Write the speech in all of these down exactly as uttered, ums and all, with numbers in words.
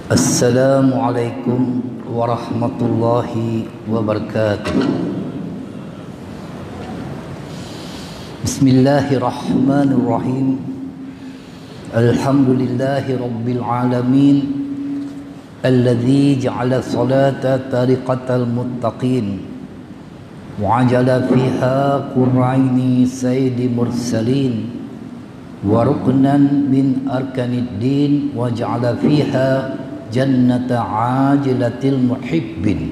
Assalamualaikum warahmatullahi wabarakatuh. Bismillahirrahmanirrahim. Alhamdulillahi rabbil alamin, alladzi ja'ala salata tariqatal muttaqin wa ajala fiha qurraini sayyidi mursalin wa ruknan min arkanid din wa ja'ala fiha jannata ajilatil muhibbin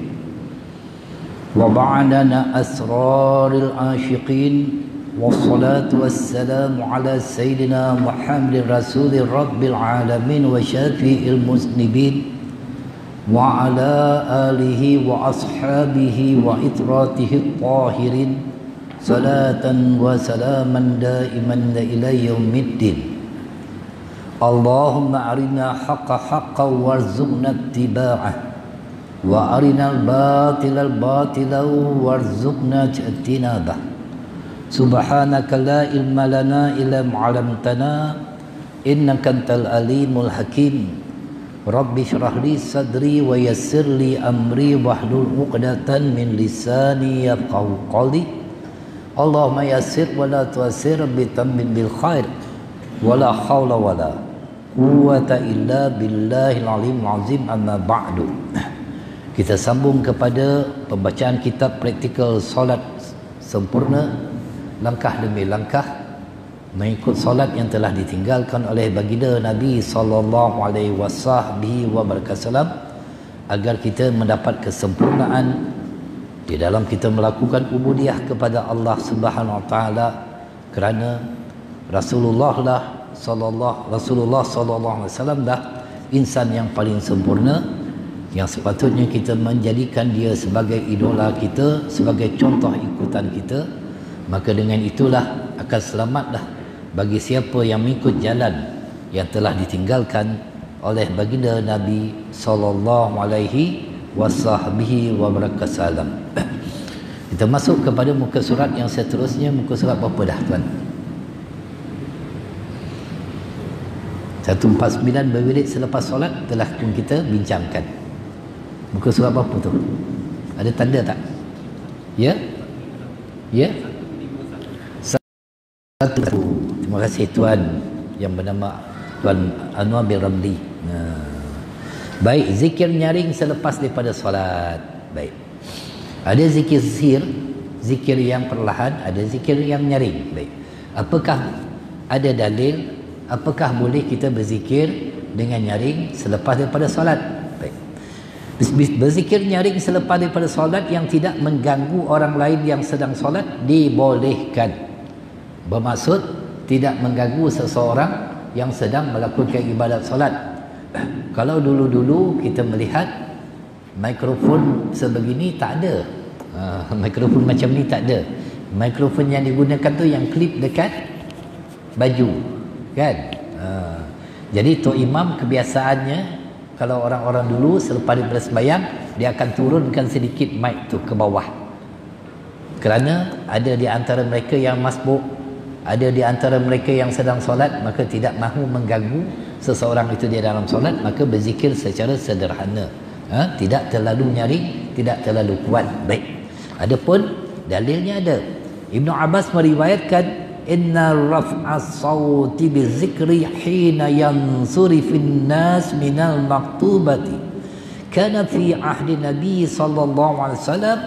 wa ba'dana asraril ashiqin wassalatu wassalamu ala sayyidina Muhammadin rasulir rabbil alamin wa syafi'il musnibin wa ala alihi wa ashabihi wa itratihi tahirin salatan wa salaman daiman ila yaumiddin. Allahumma arina haqqa haqqa warzuqna ittiba'ah wa arina al-batila al-batila warzuqna ijtinabah. Subhanaka la ilma lana illa ma 'allamtana innaka antal alimul hakim. Rabbi shrah li sadri wa yassir li amri wahlul 'uqdatan min lisani yafqahu qawli. Allahumma yassir wa la tu'assir bi tammin bil khair wala haula wala quwwata illa billahil alim azim. Amma ba'du. Kita sambung kepada pembacaan kitab praktikal solat sempurna, langkah demi langkah mengikut solat yang telah ditinggalkan oleh baginda Nabi sallallahu alaihi wasallam, agar kita mendapat kesempurnaan di dalam kita melakukan ubudiyah kepada Allah Subhanahu wa taala, kerana Rasulullah lah sallallahu Rasulullah sallallahu alaihi wasallam dah insan yang paling sempurna, yang sepatutnya kita menjadikan dia sebagai idola kita, sebagai contoh ikutan kita. Maka dengan itulah akan selamatlah bagi siapa yang mengikut jalan yang telah ditinggalkan oleh baginda Nabi sallallahu alaihi wasallam. Kita masuk kepada muka surat yang seterusnya. Muka surat berapa dah tuan? seratus empat puluh sembilan berwirid selepas solat telah pun kita bincangkan. Muka surat berapa tu? Ada tanda tak? Ya? Ya? Satu. Terima kasih tuan yang bernama Tuan Anwar bin Ramli. Nah. Baik, zikir nyaring selepas daripada solat. Baik. Ada zikir sir, zikir yang perlahan, ada zikir yang nyaring. Baik. Apakah ada dalil apakah boleh kita berzikir dengan nyaring selepas daripada solat? Baik. Berzikir nyaring selepas daripada solat yang tidak mengganggu orang lain yang sedang solat dibolehkan. Bermaksud tidak mengganggu seseorang yang sedang melakukan ibadat solat. Kalau dulu-dulu kita melihat mikrofon sebegini tak ada. Uh, mikrofon macam ni tak ada. Mikrofon yang digunakan tu yang klip dekat baju, kan? Uh, jadi Tok Imam kebiasaannya kalau orang-orang dulu selepas daripada sembahyang, dia akan turunkan sedikit mic tu ke bawah. Kerana ada di antara mereka yang masbuk, ada di antara mereka yang sedang solat, maka tidak mahu mengganggu seseorang itu di dalam solat, maka berzikir secara sederhana, ha? Tidak terlalu nyaring, tidak terlalu kuat. Baik. Adapun dalilnya ada. Ibnu Abbas meriwayatkan, inna raf'as sawti bizikri hina yansuri fin nas minal maktubati kana fi ahdi Nabi sallallahu alaihi wasallam.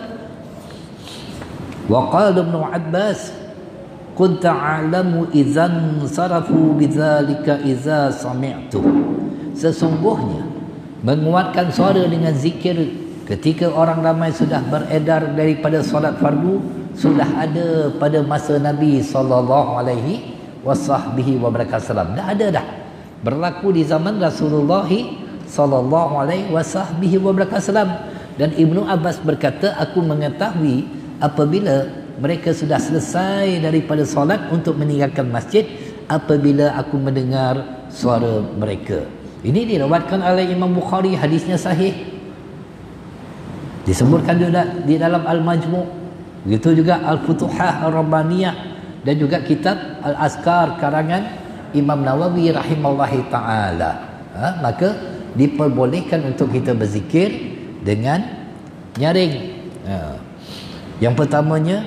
Wa qala Ibnu Abbas, kun ta'alamu idzan sarafu bidzalika idza sami'tu. Sesungguhnya menguatkan suara dengan zikir ketika orang ramai sudah beredar daripada solat fardu sudah ada pada masa Nabi sallallahu alaihi wasallam. Dah ada dah. Berlaku di zaman Rasulullah sallallahu alaihi wasallam. Dan Ibnu Abbas berkata, aku mengetahui apabila mereka sudah selesai daripada solat untuk meninggalkan masjid, apabila aku mendengar suara mereka. Ini diriwayatkan oleh Imam Bukhari, hadisnya sahih. Disebutkan juga di dalam Al-Majmu', begitu juga Al-Futuhah Ar-Rabbaniyah, dan juga kitab Al-Azkar karangan Imam Nawawi rahimallahi ta'ala. Ha, maka diperbolehkan untuk kita berzikir dengan nyaring. Ha. Yang pertamanya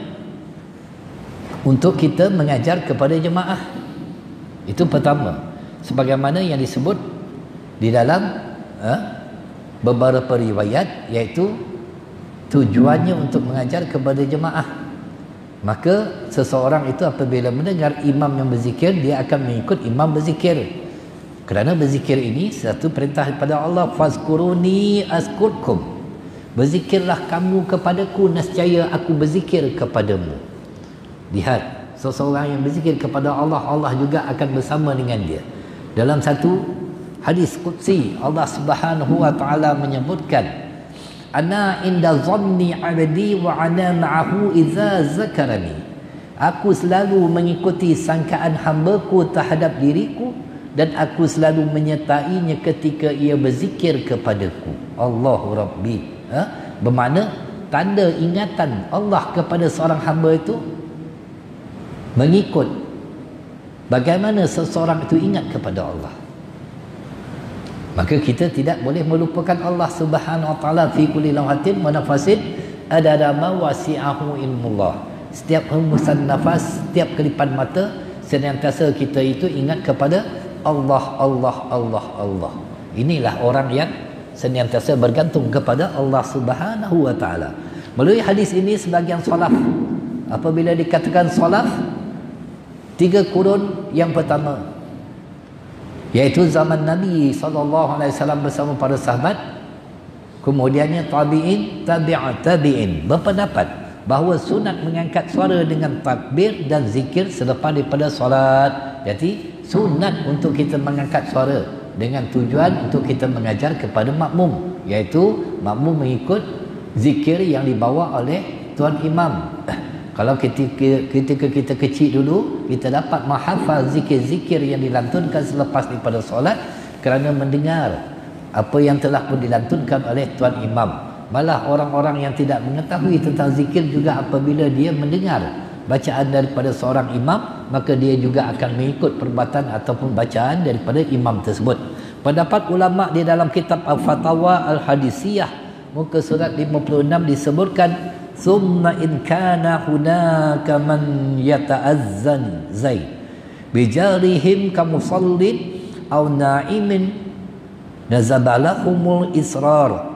untuk kita mengajar kepada jemaah. Itu pertama. Sebagaimana yang disebut di dalam ha, beberapa riwayat, iaitu tujuannya untuk mengajar kepada jemaah. Maka seseorang itu apabila mendengar imam yang berzikir, dia akan mengikut imam berzikir. Kerana berzikir ini satu perintah daripada Allah, fazkuruni azkurkum. Berzikirlah kamu kepadaku, nescaya aku berzikir kepadamu. Lihat, seseorang yang berzikir kepada Allah, Allah juga akan bersama dengan dia. Dalam satu hadis qudsi, Allah Subhanahu wa taala menyebutkan, ana inda dhanni 'abdi wa ana ma'ahu idza zakarani. Aku selalu mengikuti sangkaan hamba-Ku terhadap diriku, dan aku selalu menyertainya ketika ia berzikir kepadaku. Allahu Rabbi. Ha? Bermakna tanda ingatan Allah kepada seorang hamba itu mengikut bagaimana seseorang itu ingat kepada Allah. Maka kita tidak boleh melupakan Allah Subhanahu wa taala fi kulli lawhatin wa nafasin adada ma wasi'ahu ilmullah. Setiap hembusan nafas, setiap kedipan mata, senantiasa kita itu ingat kepada Allah, Allah, Allah, Allah. Inilah orang yang senantiasa bergantung kepada Allah Subhanahu wa taala. Melalui hadis ini sebagian salaf, apabila dikatakan salaf, tiga kurun yang pertama, iaitu zaman Nabi sallallahu alaihi wasallam bersama para sahabat, kemudiannya tabi'in, tabi'at tabi'in, berpendapat bahawa sunat mengangkat suara dengan takbir dan zikir selepas daripada solat. Jadi sunat untuk kita mengangkat suara dengan tujuan untuk kita mengajar kepada makmum, iaitu makmum mengikut zikir yang dibawa oleh tuan imam. Kalau ketika, ketika kita kecil dulu, kita dapat menghafal zikir-zikir yang dilantunkan selepas daripada solat kerana mendengar apa yang telah pun dilantunkan oleh tuan imam. Malah orang-orang yang tidak mengetahui tentang zikir juga apabila dia mendengar bacaan daripada seorang imam, maka dia juga akan mengikut perbuatan ataupun bacaan daripada imam tersebut. Pendapat ulama di dalam kitab Al-Fatawa Al-Hadisiyah muka surat lima puluh enam disebutkan, thumma in kana hunaka man yata'azzan zai bijarihim kamusallin aw na'imin nazabalahumul israr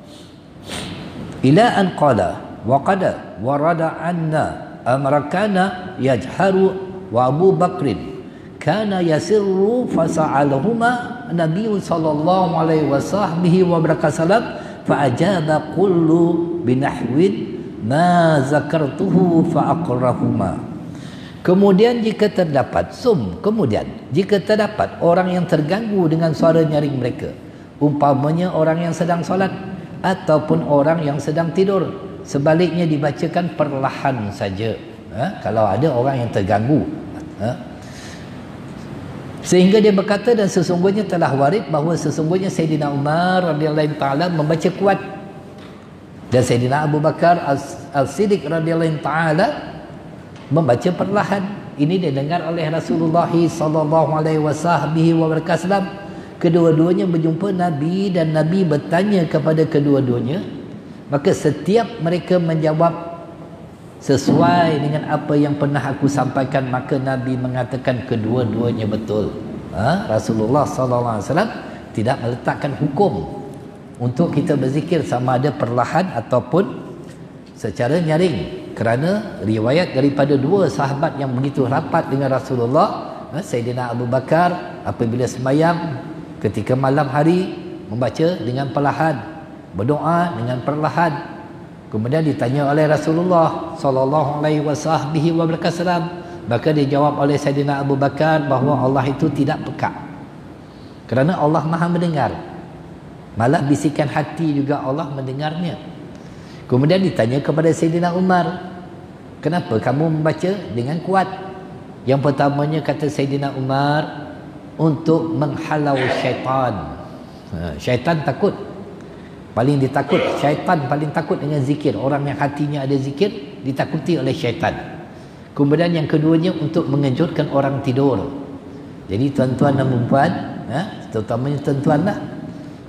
ila an qala wa qada warada anna amrakana yajharu wa Abu Bakrin kana yasirru fasa'alahuma Nabi sallallahu alaihi wasallam fa ajaba kullu binahwin ma zakartuhu fa aqrahuma. Kemudian jika terdapat sum, kemudian jika terdapat orang yang terganggu dengan suara nyaring mereka, umpamanya orang yang sedang solat ataupun orang yang sedang tidur, sebaliknya dibacakan perlahan saja. Ha? Kalau ada orang yang terganggu, ha? Sehingga dia berkata, dan sesungguhnya telah warid bahawa sesungguhnya Sayyidina Umar radhiyallahu taala membaca kuat, dan Sayyidina Abu Bakar Al-Siddiq radhiyallahu taala membaca perlahan. Ini didengar oleh Rasulullah sallallahu alaihi wasallam. Kedua-duanya berjumpa Nabi dan Nabi bertanya kepada kedua-duanya, maka setiap mereka menjawab sesuai dengan apa yang pernah aku sampaikan, maka Nabi mengatakan kedua-duanya betul. Ha? Rasulullah sallallahu alaihi wasallam tidak meletakkan hukum untuk kita berzikir sama ada perlahan ataupun secara nyaring, kerana riwayat daripada dua sahabat yang begitu rapat dengan Rasulullah, Sayyidina Abu Bakar apabila sembahyang ketika malam hari membaca dengan perlahan, berdoa dengan perlahan. Kemudian ditanya oleh Rasulullah sallallahu alaihi wasallam, maka dijawab oleh Sayyidina Abu Bakar bahawa Allah itu tidak peka, kerana Allah Maha mendengar. Malah bisikan hati juga Allah mendengarnya. Kemudian ditanya kepada Sayyidina Umar, kenapa kamu membaca dengan kuat? Yang pertamanya kata Sayyidina Umar, untuk menghalau syaitan. Ha, syaitan takut, paling ditakut, syaitan paling takut dengan zikir. Orang yang hatinya ada zikir ditakuti oleh syaitan. Kemudian yang keduanya untuk mengejutkan orang tidur. Jadi tuan-tuan dan puan, ha, terutamanya tuan-tuan lah,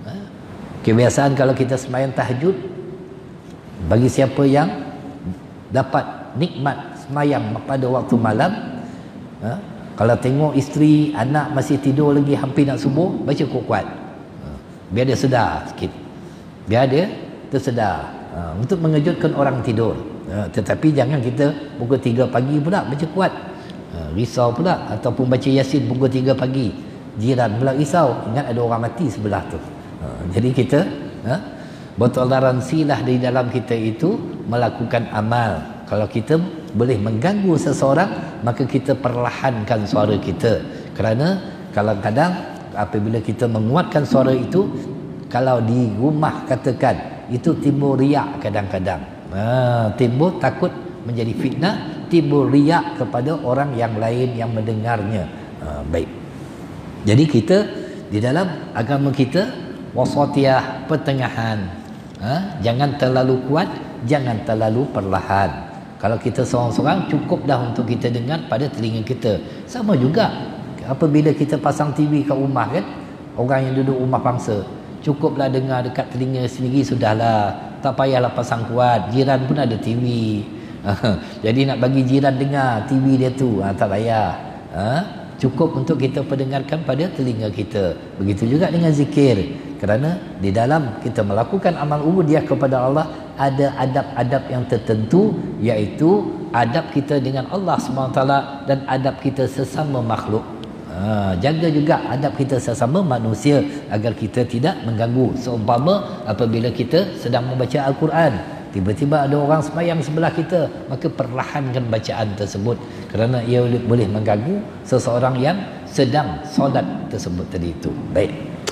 Kebiasaan kalau kita sembahyang tahajud, bagi siapa yang dapat nikmat sembahyang pada waktu malam, ha, kalau tengok isteri, anak masih tidur lagi hampir nak subuh, baca kuat-kuat, ha, biar dia sedar sikit, biar dia tersedar, ha, untuk mengejutkan orang tidur. Ha, tetapi jangan kita pukul tiga pagi pula baca kuat, ha, risau pula. Ataupun baca Yasin pukul tiga pagi, jiran pula risau, ingat ada orang mati sebelah tu. Ha, jadi kita, ha, bertoleransilah di dalam kita itu melakukan amal. Kalau kita boleh mengganggu seseorang, maka kita perlahankan suara kita. Kerana kadang-kadang apabila kita menguatkan suara itu, kalau di rumah katakan, itu timbul riak kadang-kadang. Ha, timbul takut menjadi fitnah, timbul riak kepada orang yang lain yang mendengarnya. Ha, baik. Jadi kita di dalam agama kita wasatiyah, pertengahan. Ha? Jangan terlalu kuat, jangan terlalu perlahan. Kalau kita seorang-seorang, cukup dah untuk kita dengar pada telinga kita. Sama juga apabila kita pasang T V kat rumah kan, orang yang duduk rumah pangsa, cukuplah dengar dekat telinga sendiri sudahlah, tak payahlah pasang kuat. Jiran pun ada T V. Jadi nak bagi jiran dengar T V dia tu, ha, tak payah. Ha? Cukup untuk kita perdengarkan pada telinga kita. Begitu juga dengan zikir. Kerana di dalam kita melakukan amal ubudiyah kepada Allah, ada adab-adab yang tertentu, iaitu adab kita dengan Allah subhanahu wa taala dan adab kita sesama makhluk. Ha, jaga juga adab kita sesama manusia agar kita tidak mengganggu. Seumpama apabila kita sedang membaca Al-Quran, tiba-tiba ada orang sembahyang sebelah kita, maka perlahankan bacaan tersebut, kerana ia boleh mengganggu seseorang yang sedang solat tersebut tadi itu. Baik.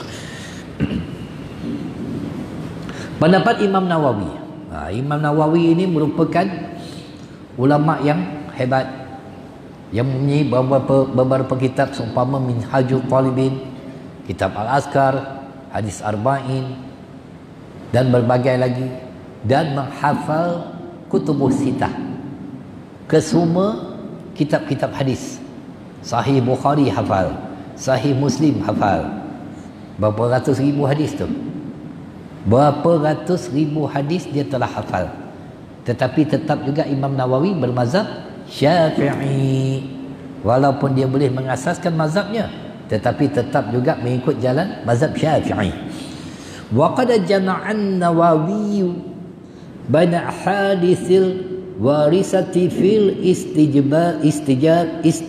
Pendapat Imam Nawawi. Ha, Imam Nawawi ini merupakan ulama yang hebat, yang mempunyai beberapa, beberapa kitab seumpama Minhajul Talibin, kitab Al-Azkar, Hadis Arba'in, dan berbagai lagi, dan menghafal Kutubus Sittah, kesemua kitab-kitab hadis. Sahih Bukhari hafal, Sahih Muslim hafal. Berapa ratus ribu hadis tu, berapa ratus ribu hadis dia telah hafal. Tetapi tetap juga Imam Nawawi bermazhab Syafi'i. Walaupun dia boleh mengasaskan mazhabnya, tetapi tetap juga mengikut jalan mazhab Syafi'i. Wa qad jama'an Nawawi baina hadithil warisati fil istijba istijab ist,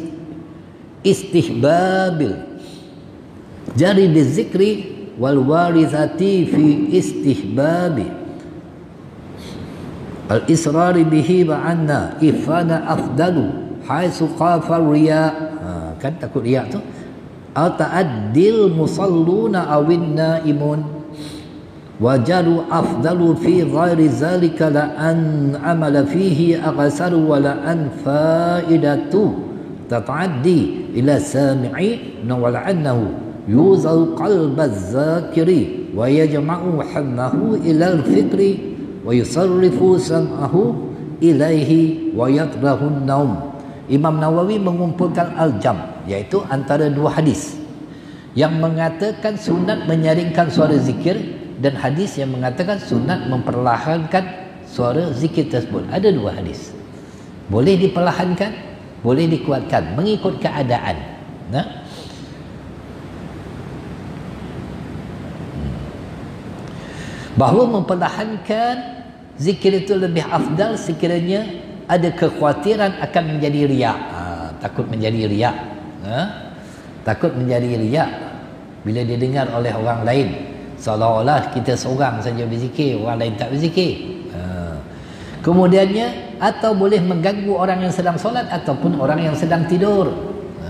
istihbabil jari bizikri wal warithati fi istihbabi al israri bihi ma'anna ifana afdalu haitsu qafa riya. Ha, kan takut riya tu, au ta'addil musalluna awin naimun wajaru afdalu fi ghairi zalika la an amala fihi aqsaru wa la an faidatu tata'addi ila sami'i wa la'annahu yuzal qalbaz zakiri wa yajma'u hammahu ila al-fikri wa yusarrifu sam'ahu ilaihi wa yatrahu an-naum. Imam Nawawi mengumpulkan al-jam, iaitu antara dua hadis yang mengatakan sunat menyaringkan suara zikir dan hadis yang mengatakan sunat memperlahankan suara zikir tersebut. Ada dua hadis, boleh diperlahankan, boleh dikuatkan mengikut keadaan. Nah, bahawa memperlahankan zikir itu lebih afdal sekiranya ada kekhawatiran akan menjadi riak. Ha, takut menjadi riak. Ha? Takut menjadi riak bila dia dengar oleh orang lain, seolah-olah kita seorang saja berzikir, orang lain tak berzikir. Ha. Kemudiannya, atau boleh mengganggu orang yang sedang solat ataupun orang yang sedang tidur. Ha.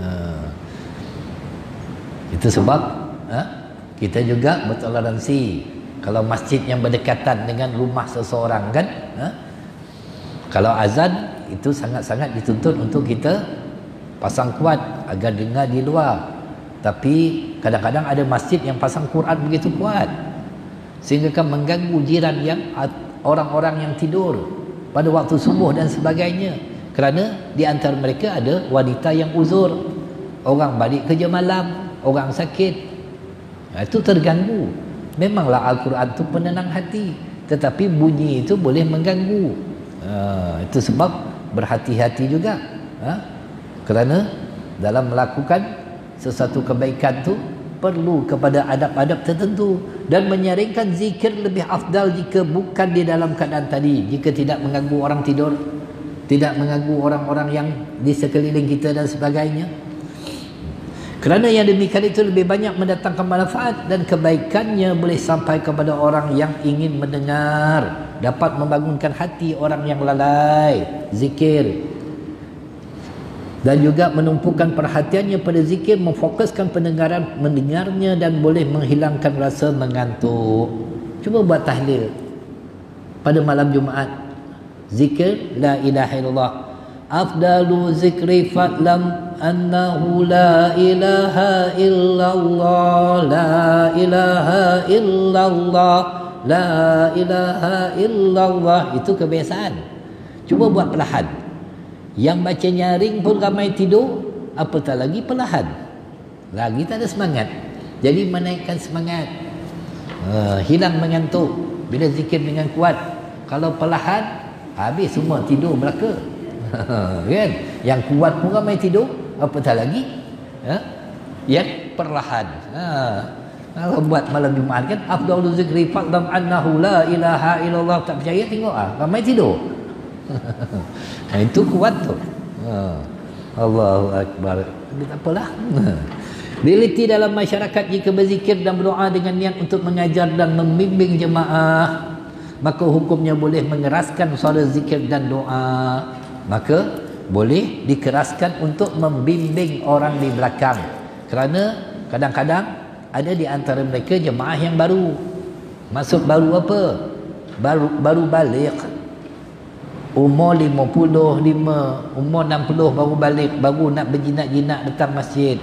Itu sebab ha, kita juga bertoleransi. Kalau masjid yang berdekatan dengan rumah seseorang kan, ha? Kalau azan itu sangat-sangat dituntut untuk kita pasang kuat agar dengar di luar. Tapi kadang-kadang ada masjid yang pasang Quran begitu kuat sehingga kan mengganggu jiran yang orang-orang yang tidur pada waktu subuh dan sebagainya. Kerana di antara mereka ada wanita yang uzur, orang balik kerja malam, orang sakit. Nah, itu terganggu. Memanglah Al-Quran tu penenang hati, tetapi bunyi itu boleh mengganggu. Ha, itu sebab berhati-hati juga. Ha? Kerana dalam melakukan sesuatu kebaikan tu perlu kepada adab-adab tertentu, dan menyaringkan zikir lebih afdal jika bukan di dalam keadaan tadi, jika tidak mengganggu orang tidur, tidak mengganggu orang-orang yang di sekeliling kita dan sebagainya. Kerana yang demikian itu lebih banyak mendatangkan manfaat, dan kebaikannya boleh sampai kepada orang yang ingin mendengar, dapat membangunkan hati orang yang lalai zikir, dan juga menumpukan perhatiannya pada zikir, memfokuskan pendengaran mendengarnya, dan boleh menghilangkan rasa mengantuk. Cuba buat tahlil pada malam Jumaat, zikir la ilaha illallah. Afdalu zikri fa'lam annahu la ilaha illallah, la ilaha illallah, la ilaha illallah. Itu kebiasaan. Cuba buat perlahan. Yang baca nyaring pun ramai tidur, apatah lagi perlahan, lagi tak ada semangat. Jadi menaikkan semangat, uh, hilang mengantuk bila zikir dengan kuat. Kalau perlahan, habis semua tidur belaka. Kan? Yang kuat pun ramai tidur, apatah lagi ha? yang perlahan. Ha. Kalau buat malam Jumaat kan, afdalul zikri fa'lam annahu la ilaha illallah. Tak percaya tengok ah, ramai tidur. Nah, itu kuat tu. Ha. Allahu akbar. Tapi tak apalah. Realiti dalam masyarakat jika berzikir dan berdoa dengan niat untuk mengajar dan membimbing jemaah, maka hukumnya boleh mengeraskan suara zikir dan doa. Maka boleh dikeraskan untuk membimbing orang di belakang. Kerana kadang-kadang ada di antara mereka jemaah yang baru. Maksud baru apa? Baru baru balik. Umur lima puluh lima, umur enam puluh baru balik, baru nak berjinak-jinak datang masjid.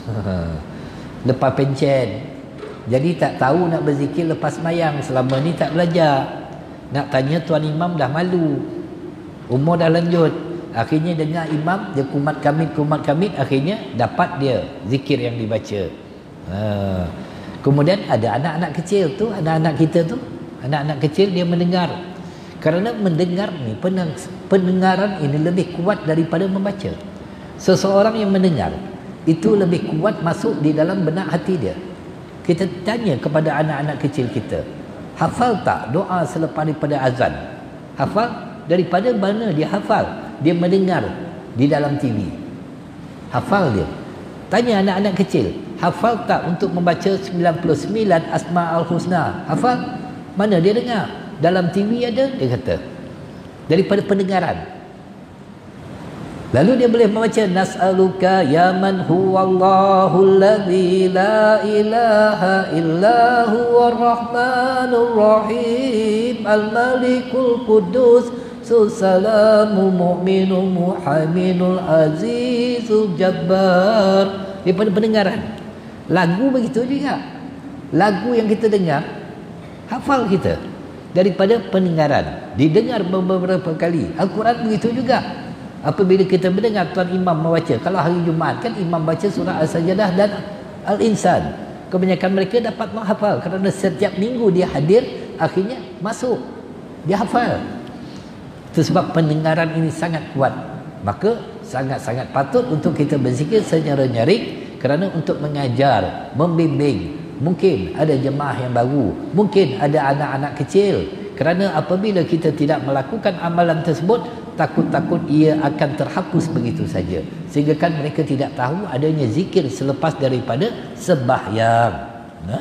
Lepas pencen. Jadi tak tahu nak berzikir lepas sembahyang, selama ni tak belajar. Nak tanya tuan imam dah malu. Umur dah lanjut. Akhirnya dengar imam dia kumat kamit kumat kamit, akhirnya dapat dia zikir yang dibaca. Ha. Kemudian ada anak-anak kecil tu, anak-anak kita tu, anak-anak kecil dia mendengar. Kerana mendengar ni, pendengaran ini lebih kuat daripada membaca. Seseorang yang mendengar itu lebih kuat masuk di dalam benak hati dia. Kita tanya kepada anak-anak kecil kita, hafal tak doa selepas daripada azan? Hafal? Daripada mana dia hafal? Dia mendengar di dalam T V. Hafal dia. Tanya anak-anak kecil, hafal tak untuk membaca sembilan puluh sembilan Asma'ul Husna? Hafal? Mana dia dengar? Dalam T V ada, dia kata. Daripada pendengaran. Lalu dia boleh membaca, nas'aluka ya man huwallahu alladhi la ilaha illa huwa rahmanur rahim al-malikul qudus salamu mu'minul muhamminul azizul jabbar. Daripada pendengaran. Lagu begitu juga. Lagu yang kita dengar, hafal kita daripada pendengaran, didengar beberapa kali. Al-Quran begitu juga. Apabila kita mendengar tuan imam membaca, kalau hari Jumaat kan imam baca surah Al-Sajdah dan Al-Insan, kebanyakan mereka dapat menghafal kerana setiap minggu dia hadir, akhirnya masuk, dia hafal. Itu sebab pendengaran ini sangat kuat. Maka sangat-sangat patut untuk kita berzikir secara nyaring, kerana untuk mengajar, membimbing. Mungkin ada jemaah yang baru, mungkin ada anak-anak kecil. Kerana apabila kita tidak melakukan amalan tersebut, takut-takut ia akan terhapus begitu saja. Sehingga kan mereka tidak tahu adanya zikir selepas daripada sembahyang. Nah?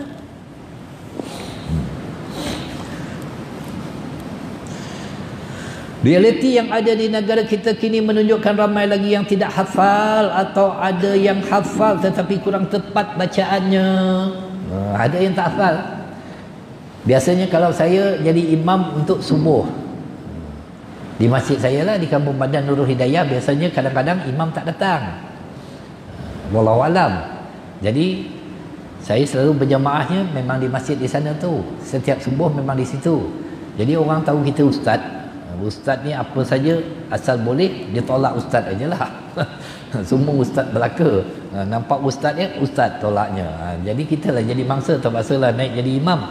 Realiti yang ada di negara kita kini menunjukkan ramai lagi yang tidak hafal, atau ada yang hafal tetapi kurang tepat bacaannya. Ada yang tak hafal. Biasanya kalau saya jadi imam untuk subuh di masjid saya lah, di Kampung Pandan Nurul Hidayah, biasanya kadang-kadang imam tak datang. Wallahu alam. Jadi saya selalu berjamaahnya memang di masjid di sana tu. Setiap subuh memang di situ. Jadi orang tahu kita ustaz. Ustaz ni apa saja asal boleh dia tolak ustaz ajalah. Semua ustaz belaka. Nampak ustaz ya, ustaz tolaknya. Jadi kita lah jadi mangsa, terpaksalah naik jadi imam.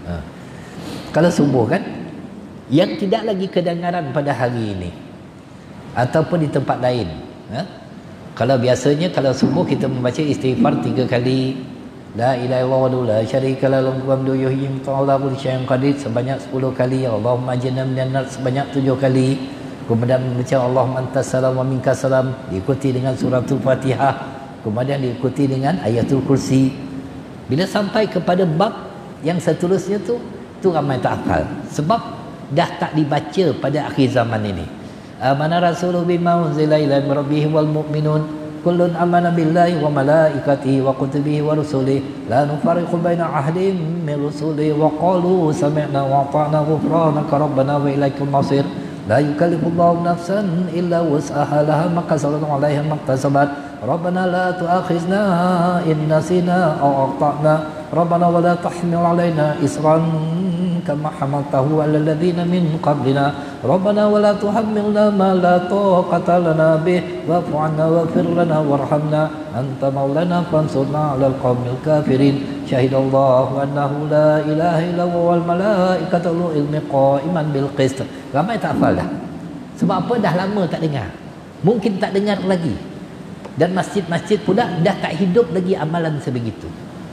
Ha. Kalau subuh kan, yang tidak lagi kedengaran pada hari ini ataupun di tempat lain. Ha? Kalau biasanya kalau subuh kita membaca istighfar tiga kali, la ilaha illallah la syarika lahu lahul hamdu yuhyi ta'ala kulli syai'in qadir sebanyak sepuluh kali, Allahumma ajirna minan nar sebanyak tujuh kali. Kemudian membaca Allahumma antas salam wa minkas salam, diikuti dengan suratul Fatihah, kemudian diikuti dengan ayatul kursi. Bila sampai kepada bab yang seterusnya tu, tu ramai tak hafal sebab dah tak dibaca pada akhir zaman ini. Amana rasuluhu bima unzila ila rabbih wal mu'minun kullun amana billahi wa malaikatihi wa kutubihi wa rusulihi la nufarriqu baina ahadin min rusulihi wa qalu sami'na wa ata'na ghufranaka rabbana wa ilaikal masir la yukallifullahu nafsan illa wus'aha laha ma kasabat 'alaiha ma iktasabat rabbana la tu'akhizna in nasina aw akhtana rabbana wa la tahmil 'alaina isran kama hamaltahu 'alal ladzina min qablina rabbana wa la tuhammilna ma la taqata lana bih wa'fu 'anna waghfir lana warhamna anta maulana fansurna 'alal qaumil kafirin syahidallahu annahu la ilaha illa huwa wal malaikatu ulul ilmi qa'iman bil qist. Ramai tak hafal dah. Sebab apa? Dah lama tak dengar. Mungkin tak dengar lagi. Dan masjid-masjid pula dah tak hidup lagi amalan sebegitu.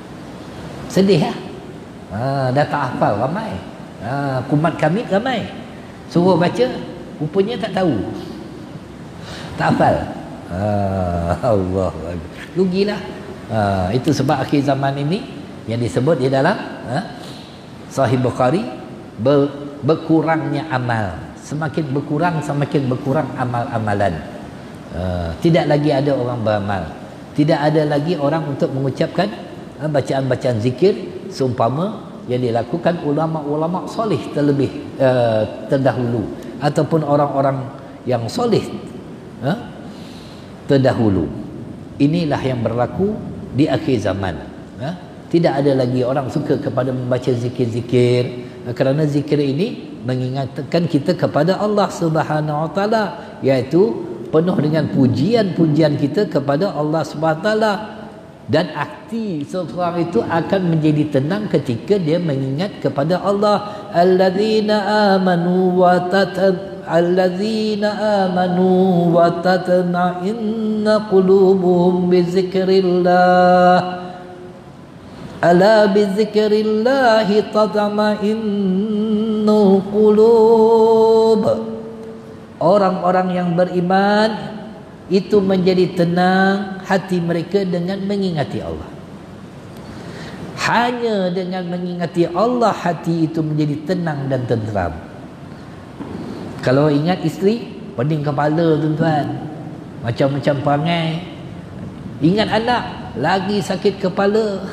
Sedih lah. Ha, dah tak hafal ramai. Ha, kumat kami ramai. Suruh baca, rupanya tak tahu. Tak hafal. Ha, Allah. Rugilah. Ha, itu sebab akhir zaman ini yang disebut di dalam ha, Sahih Bukhari ber, berkurangnya amal. Semakin berkurang, semakin berkurang amal-amalan. Uh, tidak lagi ada orang beramal. Tidak ada lagi orang untuk mengucapkan uh, bacaan-bacaan zikir seumpama yang dilakukan ulama-ulama soleh terlebih uh, terdahulu ataupun orang-orang yang soleh uh, terdahulu. Inilah yang berlaku di akhir zaman. Uh, tidak ada lagi orang suka kepada membaca zikir-zikir uh, kerana zikir ini mengingatkan kita kepada Allah Subhanahu Wa Taala, iaitu penuh dengan pujian-pujian kita kepada Allah Subhanahu Wa Taala, dan hati seseorang itu akan menjadi tenang ketika dia mengingat kepada Allah. Alladzina amanu wa tat alladzina amanu wa tatma'inna qulubuhum bi dzikrillah ala bi dzikrillah tatma'innul qulub. Orang-orang yang beriman itu menjadi tenang hati mereka dengan mengingati Allah. Hanya dengan mengingati Allah hati itu menjadi tenang dan tenteram. Kalau ingat isteri, pening kepala tuan-tuan, macam-macam perangai. Ingat anak, lagi sakit kepala.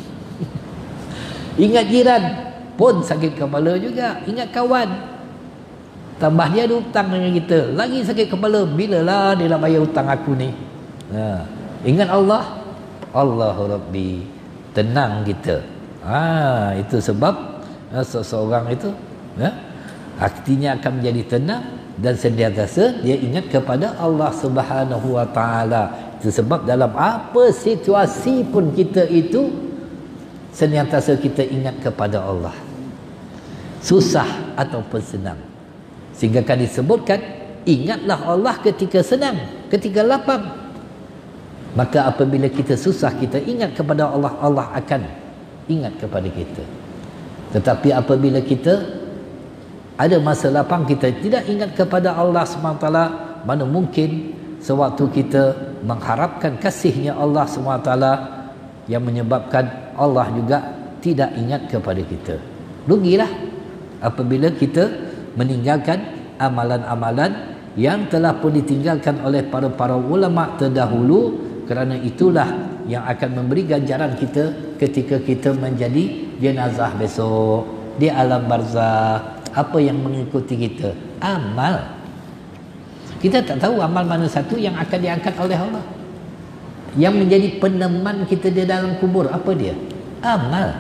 Ingat jiran, pun sakit kepala juga. Ingat kawan, tambah dia ada hutang dengan kita, lagi sakit kepala. Bilalah dia nak bayar hutang aku ni? Ha. Ingat Allah, Allahu Rabbi, tenang kita. Ha, itu sebab ha, seseorang itu ha, hatinya akan menjadi tenang dan sentiasa dia ingat kepada Allah Subhanahu Wa Taala. Itu sebab dalam apa situasi pun kita itu sentiasa kita ingat kepada Allah, susah ataupun senang. Sehingga kan disebutkan, ingatlah Allah ketika senang, ketika lapang. Maka apabila kita susah, kita ingat kepada Allah, Allah akan ingat kepada kita. Tetapi apabila kita ada masa lapang, kita tidak ingat kepada Allah subhanahu wa taala, mana mungkin sewaktu kita mengharapkan kasihnya Allah subhanahu wa taala yang menyebabkan Allah juga tidak ingat kepada kita. Rugilah apabila kita meninggalkan amalan-amalan yang telah pun ditinggalkan oleh para-para ulama terdahulu, kerana itulah yang akan memberi ganjaran kita ketika kita menjadi jenazah besok di alam barzakh. Apa yang mengikuti kita? Amal. Kita tak tahu amal mana satu yang akan diangkat oleh Allah, yang menjadi peneman kita di dalam kubur. Apa dia? Amal.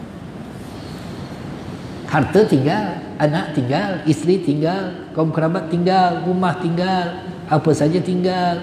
Harta tinggal, anak tinggal, isteri tinggal, kaum kerabat tinggal, rumah tinggal, apa saja tinggal.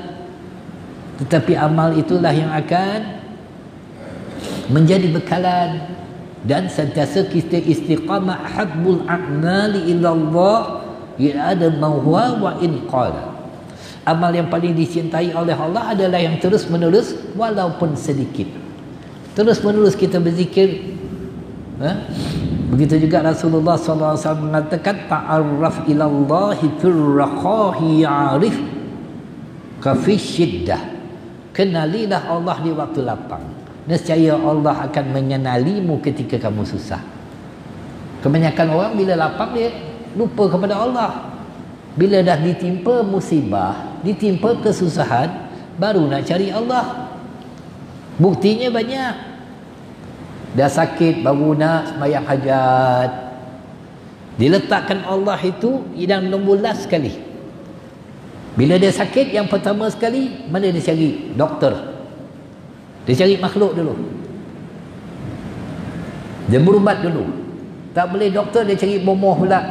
Tetapi amal itulah yang akan menjadi bekalan dan sentiasa kita istiqamah habbul a'mali ila Allah ya ada mahwa wa in qala. Amal yang paling dicintai oleh Allah adalah yang terus menerus walaupun sedikit. Terus menerus kita berzikir. Ha? Begitu juga Rasulullah sallallahu alaihi wasallam mengatakan ta'arraf ila Allah fil raqahi ya'rif ka fi syiddah. Kenalilah Allah di waktu lapang. Nescaya Allah akan mengenalimu ketika kamu susah. Kebanyakan orang bila lapang dia lupa kepada Allah. Bila dah ditimpa musibah, ditimpa kesusahan, baru nak cari Allah. Buktinya banyak. Dah sakit baru nak sembahyang hajat. Diletakkan Allah itu dalam nombor last sekali. Bila dia sakit yang pertama sekali, mana dia cari? Doktor. Dia cari makhluk dulu. Dia berubat dulu. Tak boleh doktor, dia cari bomoh pula.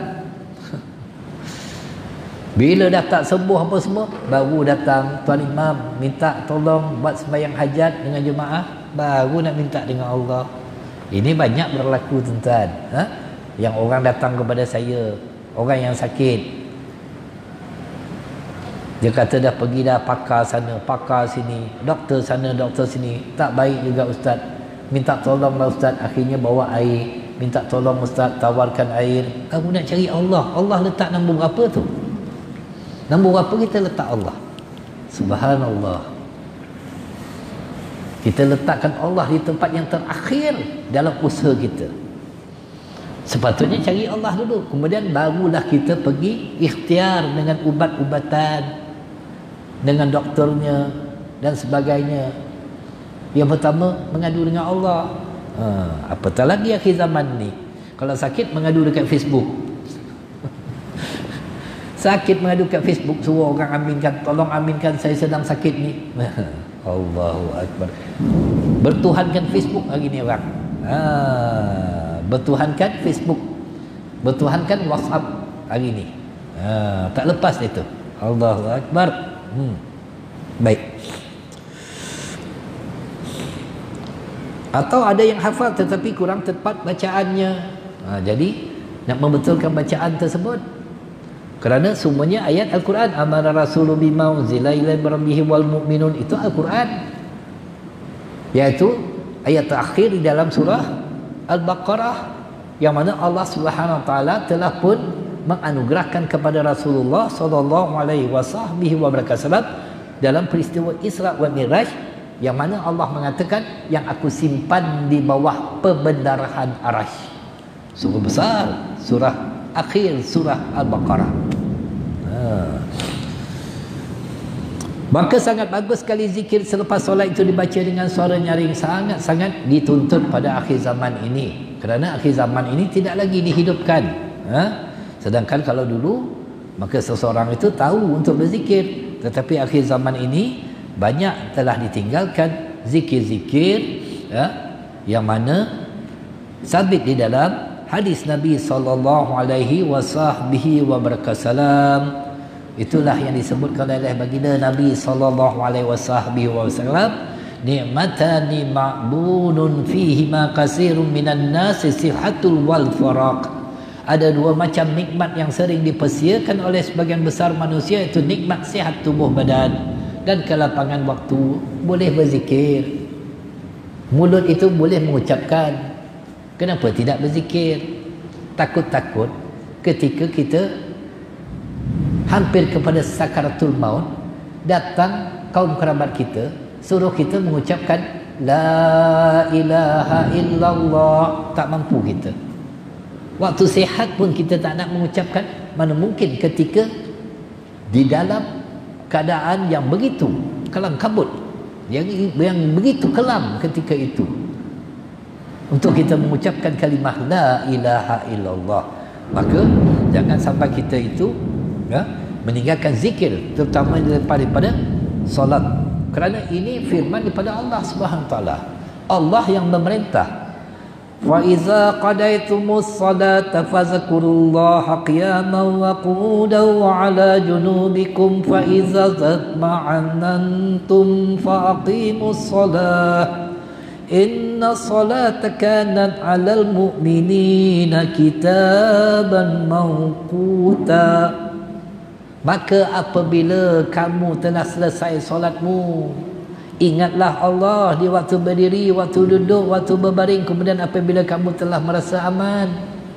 Bila dah tak sembuh apa semua, baru datang Tuan Imam minta tolong buat sembahyang hajat dengan jemaah, baru nak minta dengan Allah. Ini banyak berlaku tuan-tuan. Ha? Yang orang datang kepada saya, orang yang sakit, dia kata dah pergi dah pakar sana, pakar sini, doktor sana, doktor sini, tak baik juga ustaz. Minta tolonglah ustaz, akhirnya bawa air, minta tolong ustaz, tawarkan air. Kamu nak cari Allah. Allah letak nombor berapa tu? Nombor berapa kita letak Allah? Subhanallah. Kita letakkan Allah di tempat yang terakhir dalam usaha kita. Sepatutnya cari Allah dulu, kemudian barulah kita pergi ikhtiar dengan ubat-ubatan, dengan doktornya dan sebagainya. Yang pertama mengadu dengan Allah. Ha, apatah lagi akhir zaman ni, kalau sakit mengadu dekat Facebook. Sakit mengadu dekat Facebook, suruh orang aminkan, tolong aminkan saya sedang sakit ni. Allahu Akbar. Bertuhankan Facebook hari ni orang. Ha, bertuhankan Facebook, bertuhankan WhatsApp hari ni. Ha, tak lepas itu. Allahu Akbar. Hmm. Baik. Atau ada yang hafal tetapi kurang tepat bacaannya. Ha, jadi nak membetulkan bacaan tersebut, kerana semuanya ayat Al-Quran. Amara Rasulullah bima unzila ilaihi rabbihi wal mu'minun, itu Al-Quran, iaitu ayat terakhir di dalam surah Al-Baqarah, yang mana Allah Subhanahu wa taala telah pun menganugerahkan kepada Rasulullah sallallahu alaihi wasallam dalam peristiwa Isra wa Miraj, yang mana Allah mengatakan yang aku simpan di bawah pembendarahan Arasy. Surah besar, surah akhir surah Al-Baqarah. Ha. Maka sangat bagus sekali zikir selepas solat itu dibaca dengan suara nyaring, sangat-sangat dituntut pada akhir zaman ini, kerana akhir zaman ini tidak lagi dihidupkan. Ha? Sedangkan kalau dulu maka seseorang itu tahu untuk berzikir, tetapi akhir zaman ini banyak telah ditinggalkan zikir-zikir, ya, yang mana sabit di dalam hadis Nabi sallallahu alaihi wasallam. Itulah yang disebutkan oleh baginda Nabi sallallahu alaihi wasallam, ni'matani ma'budun fihi ma kasirun minan nasi sihatul wal faraq. Ada dua macam nikmat yang sering dipersiakan oleh sebagian besar manusia, itu nikmat sihat tubuh badan dan kelapangan waktu. Boleh berzikir, mulut itu boleh mengucapkan, kenapa tidak berzikir? Takut-takut ketika kita hampir kepada sakaratul maut, datang kaum kerabat kita, suruh kita mengucapkan la ilaha illallah, tak mampu kita. Waktu sihat pun kita tak nak mengucapkan, mana mungkin ketika di dalam keadaan yang begitu kelam kabut, yang, yang begitu kelam ketika itu, untuk kita mengucapkan kalimah la ilaha illallah. Maka jangan sampai kita itu, ya, meninggalkan zikir, terutama daripada solat, kerana ini firman daripada Allah Subhanahu wa taala. Allah yang memerintah, wa iza qadaytumus salata fazkurullaha qiyaman wa qu'udan wa 'ala junubikum fa iza tatma'annantum fa aqimus salah inna salata kanat 'alal mu'minina kitaban mawquta. Maka apabila kamu telah selesai solatmu, ingatlah Allah di waktu berdiri, waktu duduk, waktu berbaring. Kemudian apabila kamu telah merasa aman,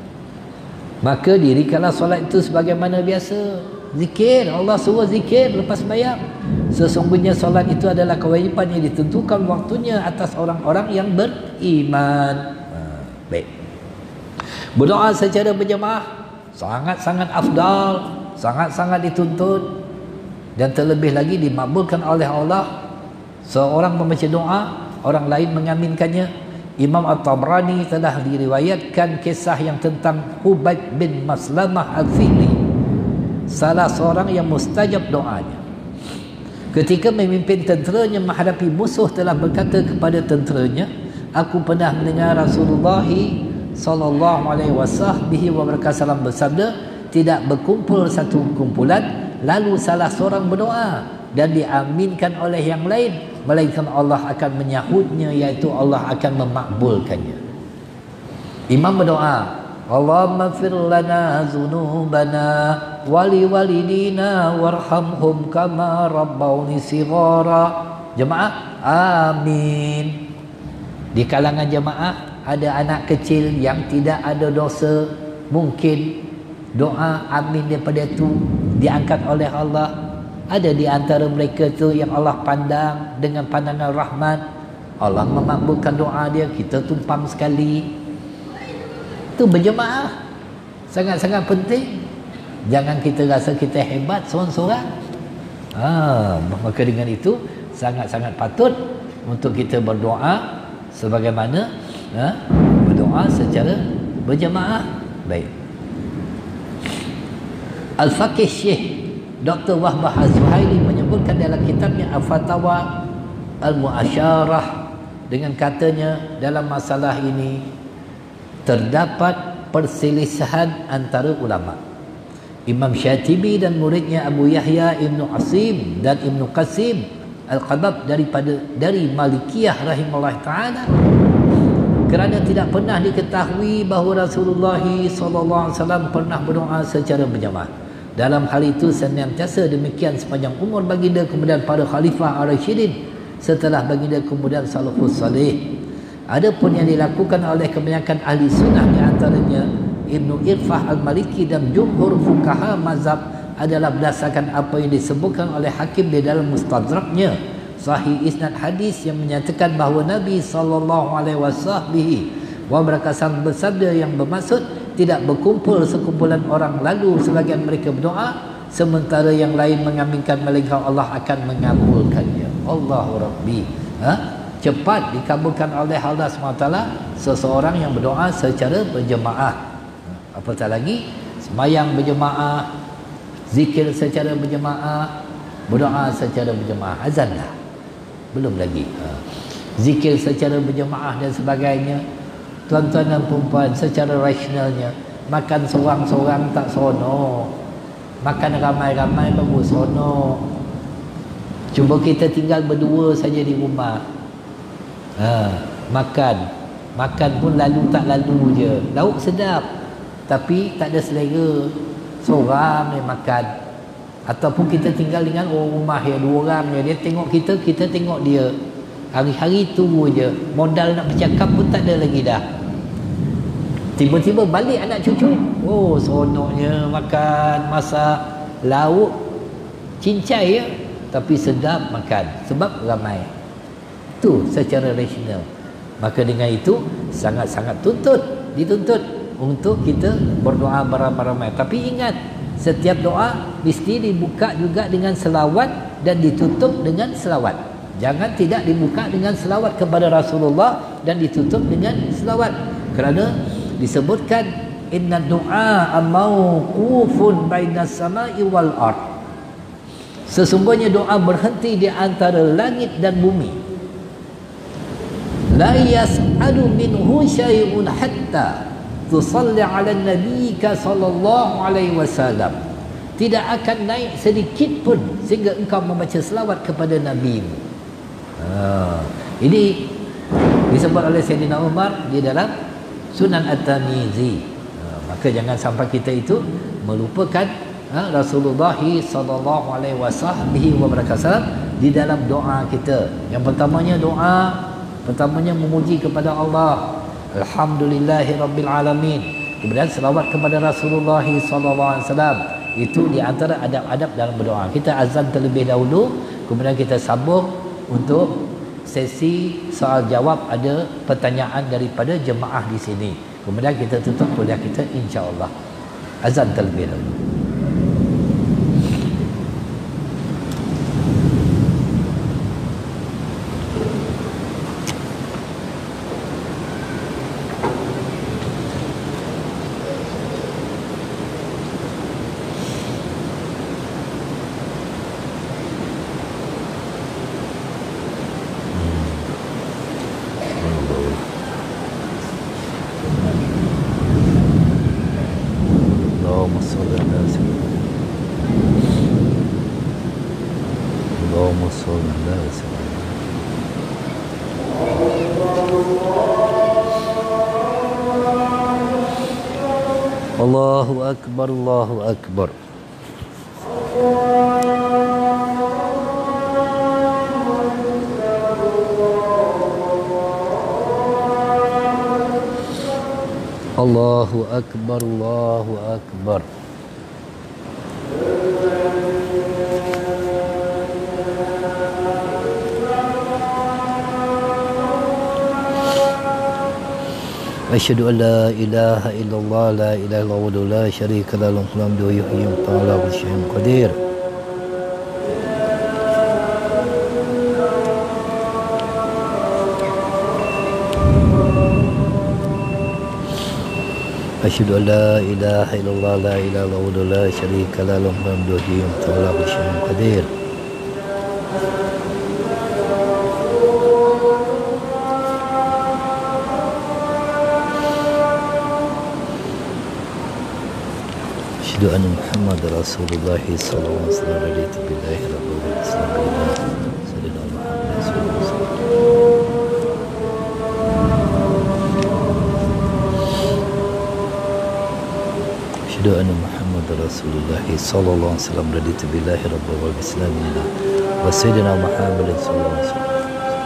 maka dirikanlah solat itu sebagaimana biasa. Zikir, Allah suruh zikir lepas bayar. Sesungguhnya solat itu adalah kewajipan yang ditentukan waktunya atas orang-orang yang beriman. Ha, baik. Berdoa secara berjemaah sangat-sangat afdal, sangat-sangat dituntut, dan terlebih lagi dimakbulkan oleh Allah. Seorang membaca doa, orang lain mengaminkannya. Imam At-Tabrani telah diriwayatkan kisah yang tentang Hubayb bin Maslamah Al-Fihri, salah seorang yang mustajab doanya. Ketika memimpin tenteranya menghadapi musuh, telah berkata kepada tenteranya, aku pernah mendengar Rasulullah sallallahu alaihi wasallam bersabda, tidak berkumpul satu kumpulan lalu salah seorang berdoa dan diaminkan oleh yang lain, melainkan Allah akan menyahutnya, iaitu Allah akan memakbulkannya. Imam berdoa, Allahumma fir lana zunubana wali walidina warhamhum kama rabbawni sighara. Jemaah, amin. Di kalangan jemaah ada anak kecil yang tidak ada dosa, mungkin doa amin daripada itu diangkat oleh Allah. Ada di antara mereka tu yang Allah pandang dengan pandangan rahmat, Allah memakbulkan doa dia, kita tumpang sekali. Itu berjemaah sangat-sangat penting. Jangan kita rasa kita hebat seorang-seorang. Ha, maka dengan itu sangat-sangat patut untuk kita berdoa sebagaimana ha, berdoa secara berjemaah. Baik. Al-Faqih Syekh Doktor Wahbah Az-Zuhaili menyebutkan dalam kitabnya Al-Fatawa Al-Mu'asyarah dengan katanya, dalam masalah ini terdapat perselisihan antara ulama. Imam Syatibi dan muridnya Abu Yahya Ibnu Asim dan Ibnu Qasim Al-Qabab daripada dari Malikiyah rahimahullah ta'ala, kerana tidak pernah diketahui bahawa Rasulullah sallallahu alaihi wasallam pernah berdoa secara berjamaah. Dalam hal itu senantiasa demikian sepanjang umur baginda, kemudian para khalifah ar-rasyidin, setelah baginda kemudian salafus salih. Adapun yang dilakukan oleh kebanyakan ahli sunnah, di antaranya Ibnu Irfah Al-Maliki dan jumhur fuqaha mazhab, adalah berdasarkan apa yang disebutkan oleh Hakim di dalam Mustadraknya, sahih isnad hadis yang menyatakan bahawa Nabi sallallahu alaihi wasallam bersabda yang bermaksud tidak berkumpul sekumpulan orang lalu sebagian mereka berdoa sementara yang lain mengaminkan, melainkan Allah akan mengabulkannya. Allahu Rabbi. Ha? Cepat dikabulkan oleh Allah subhanahu wa taala seseorang yang berdoa secara berjemaah. Apatah lagi sembahyang berjemaah, zikir secara berjemaah, berdoa secara berjemaah. Azan dah, belum lagi ha. Zikir secara berjemaah dan sebagainya. Tuan-tuan dan perempuan, secara rasionalnya, makan seorang-seorang tak seronok, makan ramai-ramai baru seronok. Cuba kita tinggal berdua saja di rumah, ha, makan makan pun lalu tak lalu je, lauk sedap tapi tak ada selera, seorang dia makan. Ataupun kita tinggal dengan orang rumah yang dua orang je, dia tengok kita, kita tengok dia, hari-hari tu je, modal nak bercakap pun tak ada lagi dah. Tiba-tiba balik anak cucu, oh seronoknya makan, masak, lauk cincai ya, tapi sedap makan sebab ramai. Tu secara rasional. Maka dengan itu sangat-sangat tuntut, dituntut untuk kita berdoa beramai-ramai. Tapi ingat, setiap doa mesti dibuka juga dengan selawat dan ditutup dengan selawat. Jangan tidak dibuka dengan selawat kepada Rasulullah dan ditutup dengan selawat. Kerana disebutkan inna du'a mauqufun bainas samai wal ard. Sesungguhnya doa berhenti di antara langit dan bumi. La yas'alu minhu syai'un hatta tusalli 'ala nabiyyika sallallahu alaihi wasallam. Tidak akan naik sedikit pun sehingga engkau membaca selawat kepada nabimu. Ha, ini disebut oleh Sayyidina Umar di dalam Sunan At-Tirmizi. Ha, maka jangan sampai kita itu melupakan ha, Rasulullah sallallahu alaihi wasallam di dalam doa kita. Yang pertamanya doa, pertamanya memuji kepada Allah, alhamdulillahirabbil alamin. Kemudian selawat kepada Rasulullah sallallahu alaihi wasallam. Itu di antara adab-adab dalam berdoa. Kita azan terlebih dahulu, kemudian kita sambung untuk sesi soal jawab, ada pertanyaan daripada jemaah di sini. Kemudian kita tutup kuliah kita insya-Allah. Azan terlebih dahulu. Allahu Akbar, Allahu Akbar. Allahu Akbar, Allahu Akbar. Asyhadu an la ilaha illallah la ilaha illallah wa la syarika lahu lahul hamdu wa yuhyi wa yumiitu wa ala kulli syai'in qadir. Asyhadu an la ilaha illallah la ilaha illallah wa la syarika lahu lahul hamdu wa yuhyi wa yumiitu wa ala kulli syai'in qadir. Asyhadu anna Muhammadar Rasulullah sallallahu alaihi wasallam. Raditu billahi rabbil alamin. Sayyidina Muhammad sallallahu alaihi wasallam. Asyhadu anna Muhammadar Rasulullah sallallahu alaihi wasallam. Raditu billahi rabbil alamin. Wa sayyidina Muhammad sallallahu alaihi wasallam.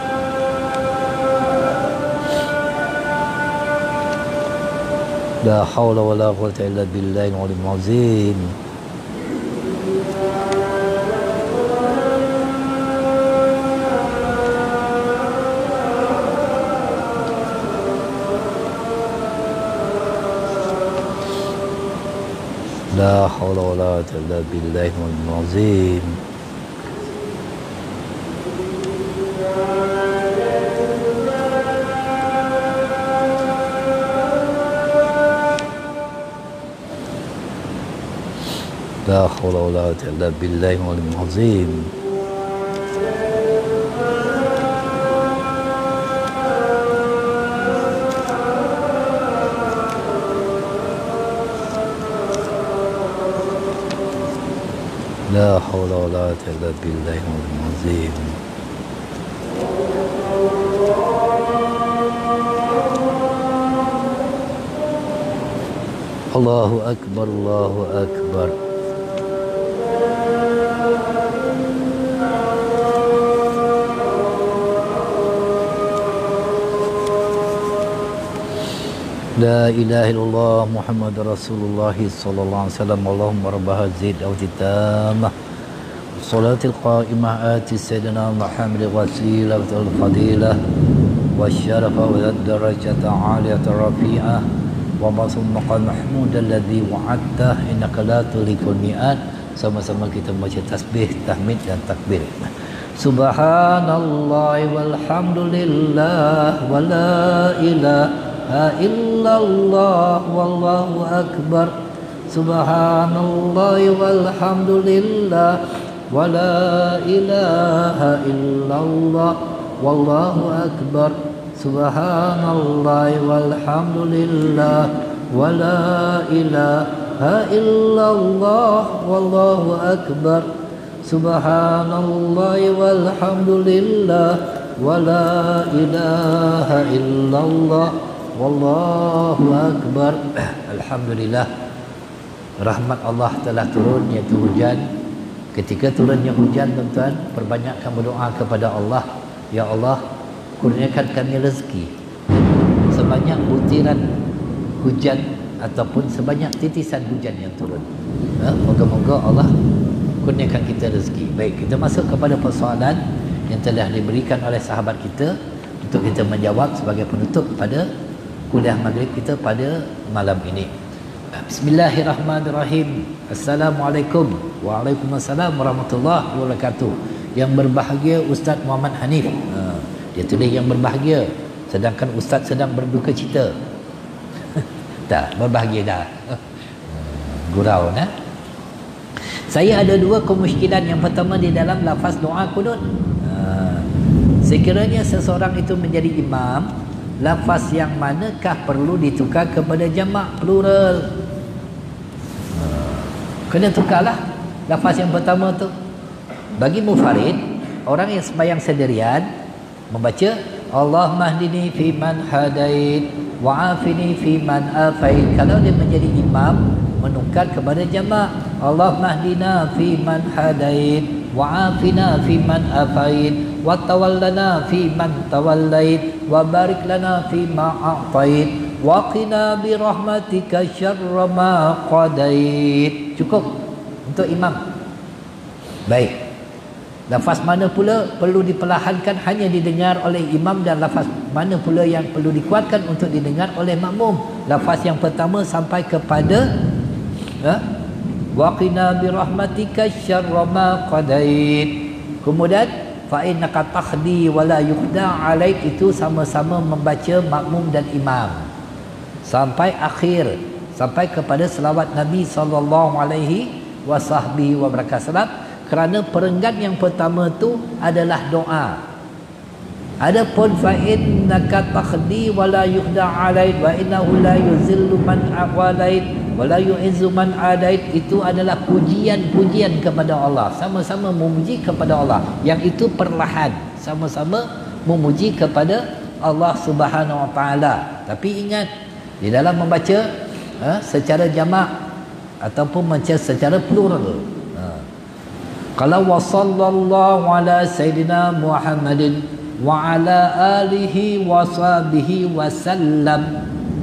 La hawla wa la quwwata illa billahi al-'aliyyil 'azim. La hawla wa la quwwata illa billahi al-'aliyyil 'azim. La hawla wa la quwwata illa billahi al-'aliyyil 'azim. La hawla wa la quwwata illa billahi al-'aliyyil 'azim. Allahu Akbar, Allahu Akbar. La ilaha illallah Muhammadur Rasulullah sallallahu alaihi wasallam. Allahumma rabb hadhihi ad-da'wati tammah salatil qa'imah ati sayyidina Muhammad wasilah wal fadilah wasyarafa wa darajata 'aliyata rafi'ah wa masum maqam mahmud alladhi wa'adta innaka la tulikul mi'ad. Sama-sama kita baca tasbih, tahmid dan takbir. Subhanallah walhamdulillah wa la ilaha illallah wallahu akbar. Subhanallah walhamdulillah wa la ilaha illallah wallahu akbar. Subhanallah walhamdulillah wa la ilaha illallah wallahu akbar. Subhanallah walhamdulillah wa la ilaha illallah wallahu akbar. Alhamdulillah, rahmat Allah telah turun, iaitu hujan. Ketika turunnya hujan, tuan-tuan, perbanyakkan berdoa kepada Allah, ya Allah, kurniakan kami rezeki sebanyak butiran hujan ataupun sebanyak titisan hujan yang turun. Ha? Moga-moga Allah kurniakan kita rezeki. Baik, kita masuk kepada persoalan yang telah diberikan oleh sahabat kita untuk kita menjawab sebagai penutup pada kuliah maghrib kita pada malam ini. Bismillahirrahmanirrahim. Assalamualaikum. Waalaikumsalam warahmatullahi wabarakatuh. Yang berbahagia Ustaz Muhammad Hanif. Ha, dia tulis yang berbahagia, sedangkan Ustaz sedang berduka cita. Tak, berbahagia dah. Gurau nah. Saya ada dua kemusykilan. Yang pertama di dalam lafaz doa kunut. Ha, sekiranya seseorang itu menjadi imam, lafaz yang manakah perlu ditukar kepada jamak plural? Ha, kena tukarlah lafaz yang pertama tu. Bagi mufarid, orang yang sembahyang sendirian membaca Allah mahdini fi man hadait wa afini fi man afait. Kalau dia menjadi imam, menukar kepada jamak Allah mahdina fi man hadait wa afina fi man afait wa tawallana fi man tawallait wa barik lana fi ma a'tait wa qina bi rahmatika syarra ma qadait. Cukup untuk imam. Baik. Lafaz mana pula perlu diperlahankan hanya didengar oleh imam, dan lafaz mana pula yang perlu dikuatkan untuk didengar oleh makmum? Lafaz yang pertama sampai kepada wa qina bi rahmatika syarra ma qadait. Kemudian fa innaka tahdi wa la yukhda alaik, itu sama-sama membaca makmum dan imam sampai akhir, sampai kepada selawat Nabi sallallahu alaihi wasallam. Kerana perenggan yang pertama tu adalah doa. Adapun fa innaka takhdi wa la yukhda alaik wa innahu la yuzillu man awalait wa la yu'izzu man adait, itu adalah pujian-pujian kepada Allah, sama-sama memuji kepada Allah, yang itu perlahan, sama-sama memuji kepada Allah Subhanahu wa taala. Tapi ingat, di dalam membaca ha, secara jamak ataupun membaca secara plural, kalau wa sallallahu ala sayyidina Muhammadin wa ala alihi wa sahbihi wa sallam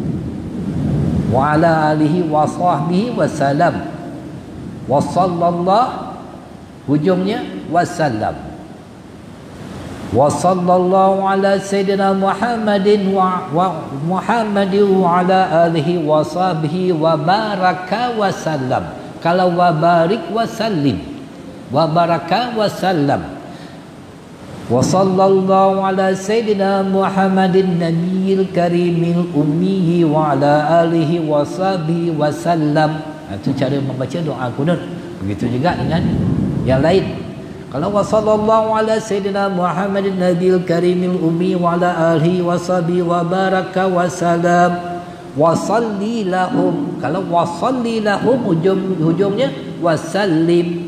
wa ala alihi wa sahbihi wa sallam, wa sallallahu hujungnya wa sallam, wa sallallahu ala sayyidina Muhammadin wa, wa Muhammadin wa ala alihi wa sahbihi wa baraka wa sallam. Kalau wa barik wa sallim, wa baraka wa sallam, wa sallallahu ala sayyidina Muhammadin nabiyil karimil ummi wa ala alihi wa sahbihi wa sallam. Itu cara membaca doa kunut. Begitu juga dengan yang lain. Kalau wa sallallahu ala sayyidina Muhammadin nabiyil karimil ummi wa ala alihi wa sahbihi wa baraka wa sallam, wa salli lahum. Kalau wa salli lahum hujung hujungnya wa sallim,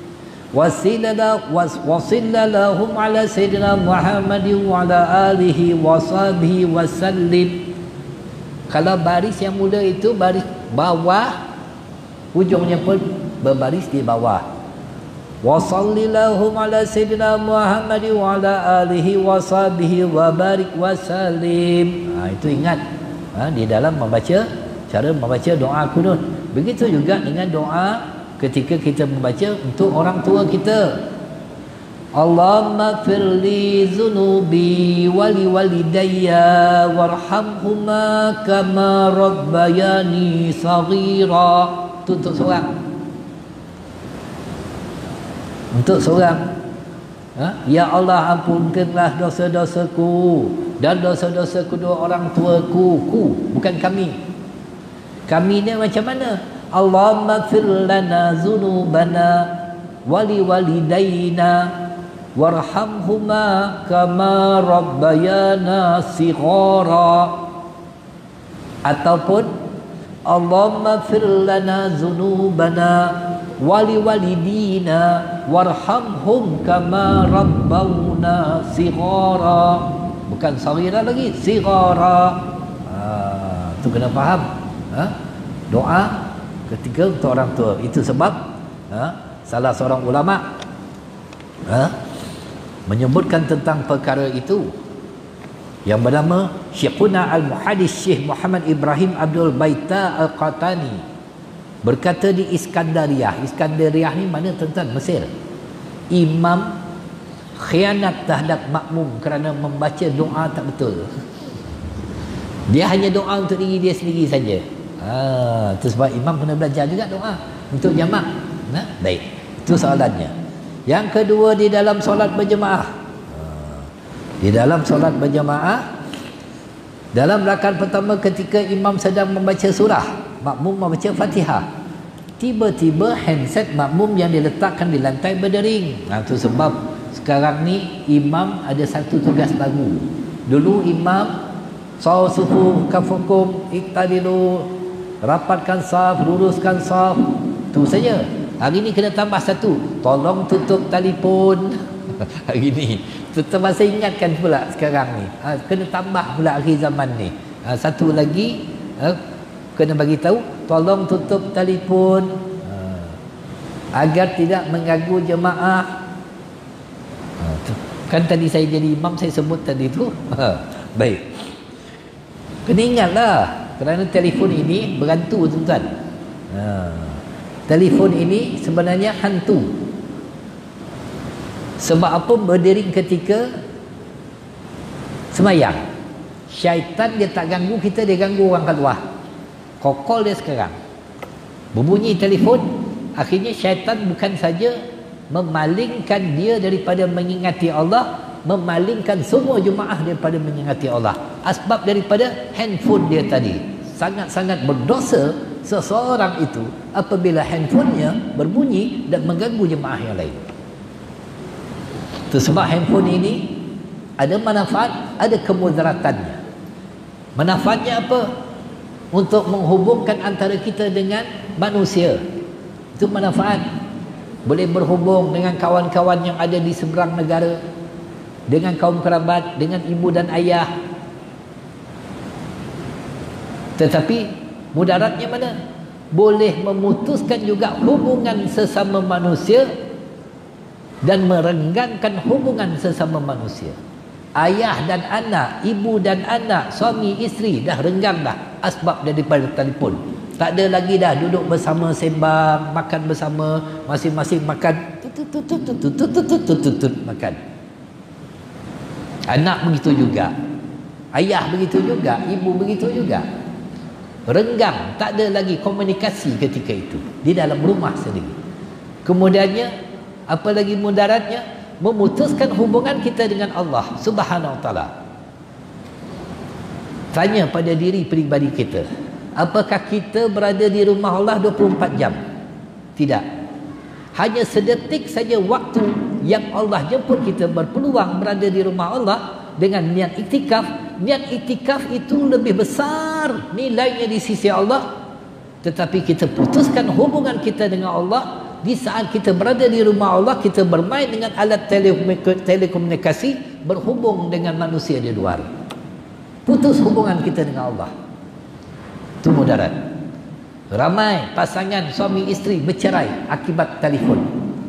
wasilla lahum ala sayyidina Muhammadin wa ala alihi wa sahbihi wa sallim. Kalau baris yang mula itu baris bawah, hujungnya pun berbaris di bawah. Wasalli lahum ala sayyidina Muhammadin wa ala alihi wa sahbihi wa barik wa sallim. Ha, itu ingat ha, di dalam membaca, cara membaca doa kunut. Begitu juga dengan doa ketika kita membaca untuk orang tua kita. Allahumma firli zunubi wali walidayya warhamhuma kama rabbayani saghira. Itu untuk seorang. Untuk seorang. Ha? Ya Allah, ampunkanlah dosa-dosaku dan dosa-dosa kedua orang tuaku. Ku, bukan kami. Kami ni macam mana? Allahumma fir lana zunubana wali walidayna warhamhuma kama rabbayana sighara. Ataupun Allahumma fir lana zunubana wali walidina warhamhum kama rabbawna sighara. Bukan saghira lagi, sighara. Ha, tu kena faham. Ha? Doa ketika untuk orang tua. Itu sebab ha, salah seorang ulama ha, menyebutkan tentang perkara itu, yang bernama Syekhuna Al-Muhaddis Syekh Muhammad Ibrahim Abdul Baita Al-Qatani, berkata di Iskandariah. Iskandariah ni mana tuan-tuan? Mesir. Imam khianat terhadap makmum kerana membaca doa tak betul. Dia hanya doa untuk diri dia sendiri saja. Ah, itu sebab imam kena belajar juga doa untuk jamak. Nah, baik. Itu soalannya. Yang kedua, di dalam solat berjemaah. Di dalam solat berjemaah, dalam rakaat pertama ketika imam sedang membaca surah, makmum membaca Fatihah, tiba-tiba handset makmum yang diletakkan di lantai berdering. Nah, itu sebab sekarang ni imam ada satu tugas baru. Dulu imam saw sufu kafukum iktadilu, rapatkan saf, luruskan saf, tu saja. Hari ni kena tambah satu, tolong tutup telefon. Hari ni tetap saya ingatkan pula sekarang ni, ha, kena tambah pula akhir zaman ni. Ha, satu lagi ha, kena bagi tahu, tolong tutup telefon ha, agar tidak mengganggu jemaah. Ha, kan tadi saya jadi imam, saya sebut tadi tu. Ha, baik. Kena ingatlah, kerana telefon ini berhantu tuan-tuan. Ha, telefon ini sebenarnya hantu. Sebab apa? Berdering ketika semayang. Syaitan dia tak ganggu kita, dia ganggu orang kat luar. Kokol dia sekarang. Berbunyi telefon, akhirnya syaitan bukan saja memalingkan dia daripada mengingati Allah, memalingkan semua jemaah daripada mengingati Allah. Asbab daripada handphone dia tadi. Sangat-sangat berdosa seseorang itu apabila handphonenya berbunyi dan mengganggu jemaah yang lain. Itu sebab handphone ini ada manfaat, ada kemudaratannya. Manfaatnya apa? Untuk menghubungkan antara kita dengan manusia. Itu manfaat. Boleh berhubung dengan kawan-kawan yang ada di seberang negara, dengan kaum kerabat, dengan ibu dan ayah. Tetapi mudaratnya mana? Boleh memutuskan juga hubungan sesama manusia dan merenggangkan hubungan sesama manusia. Ayah dan anak, ibu dan anak, suami isteri dah renggang dah asbab daripada telefon. Tak ada lagi dah duduk bersama sembang, makan bersama, masing-masing makan tut tut tut tut tut tut tut tut tut makan. Anak begitu juga, ayah begitu juga, ibu begitu juga. Renggang, tak ada lagi komunikasi ketika itu di dalam rumah sendiri. Kemudiannya apa lagi mudaratnya? Memutuskan hubungan kita dengan Allah Subhanahu wa taala. Tanya pada diri peribadi kita, apakah kita berada di rumah Allah dua puluh empat jam? Tidak. Hanya sedetik saja waktu yang Allah jemput kita berpeluang berada di rumah Allah dengan niat iktikaf. Niat iktikaf itu lebih besar nilainya di sisi Allah. Tetapi kita putuskan hubungan kita dengan Allah di saat kita berada di rumah Allah, kita bermain dengan alat telekomunikasi, berhubung dengan manusia di luar. Putus hubungan kita dengan Allah. Itu mudarat. Ramai pasangan suami isteri bercerai akibat telefon.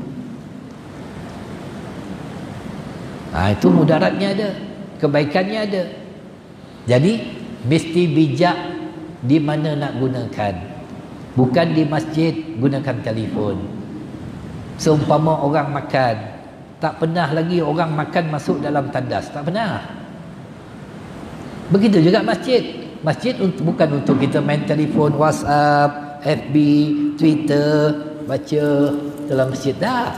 Nah, itu mudaratnya ada, kebaikannya ada. Jadi mesti bijak di mana nak gunakan. Bukan di masjid gunakan telefon. Seumpama orang makan, tak pernah lagi orang makan masuk dalam tandas, tak pernah. Begitu juga masjid. Masjid untuk, bukan untuk kita main telefon, WhatsApp, F B, Twitter, baca dalam masjid. Dah.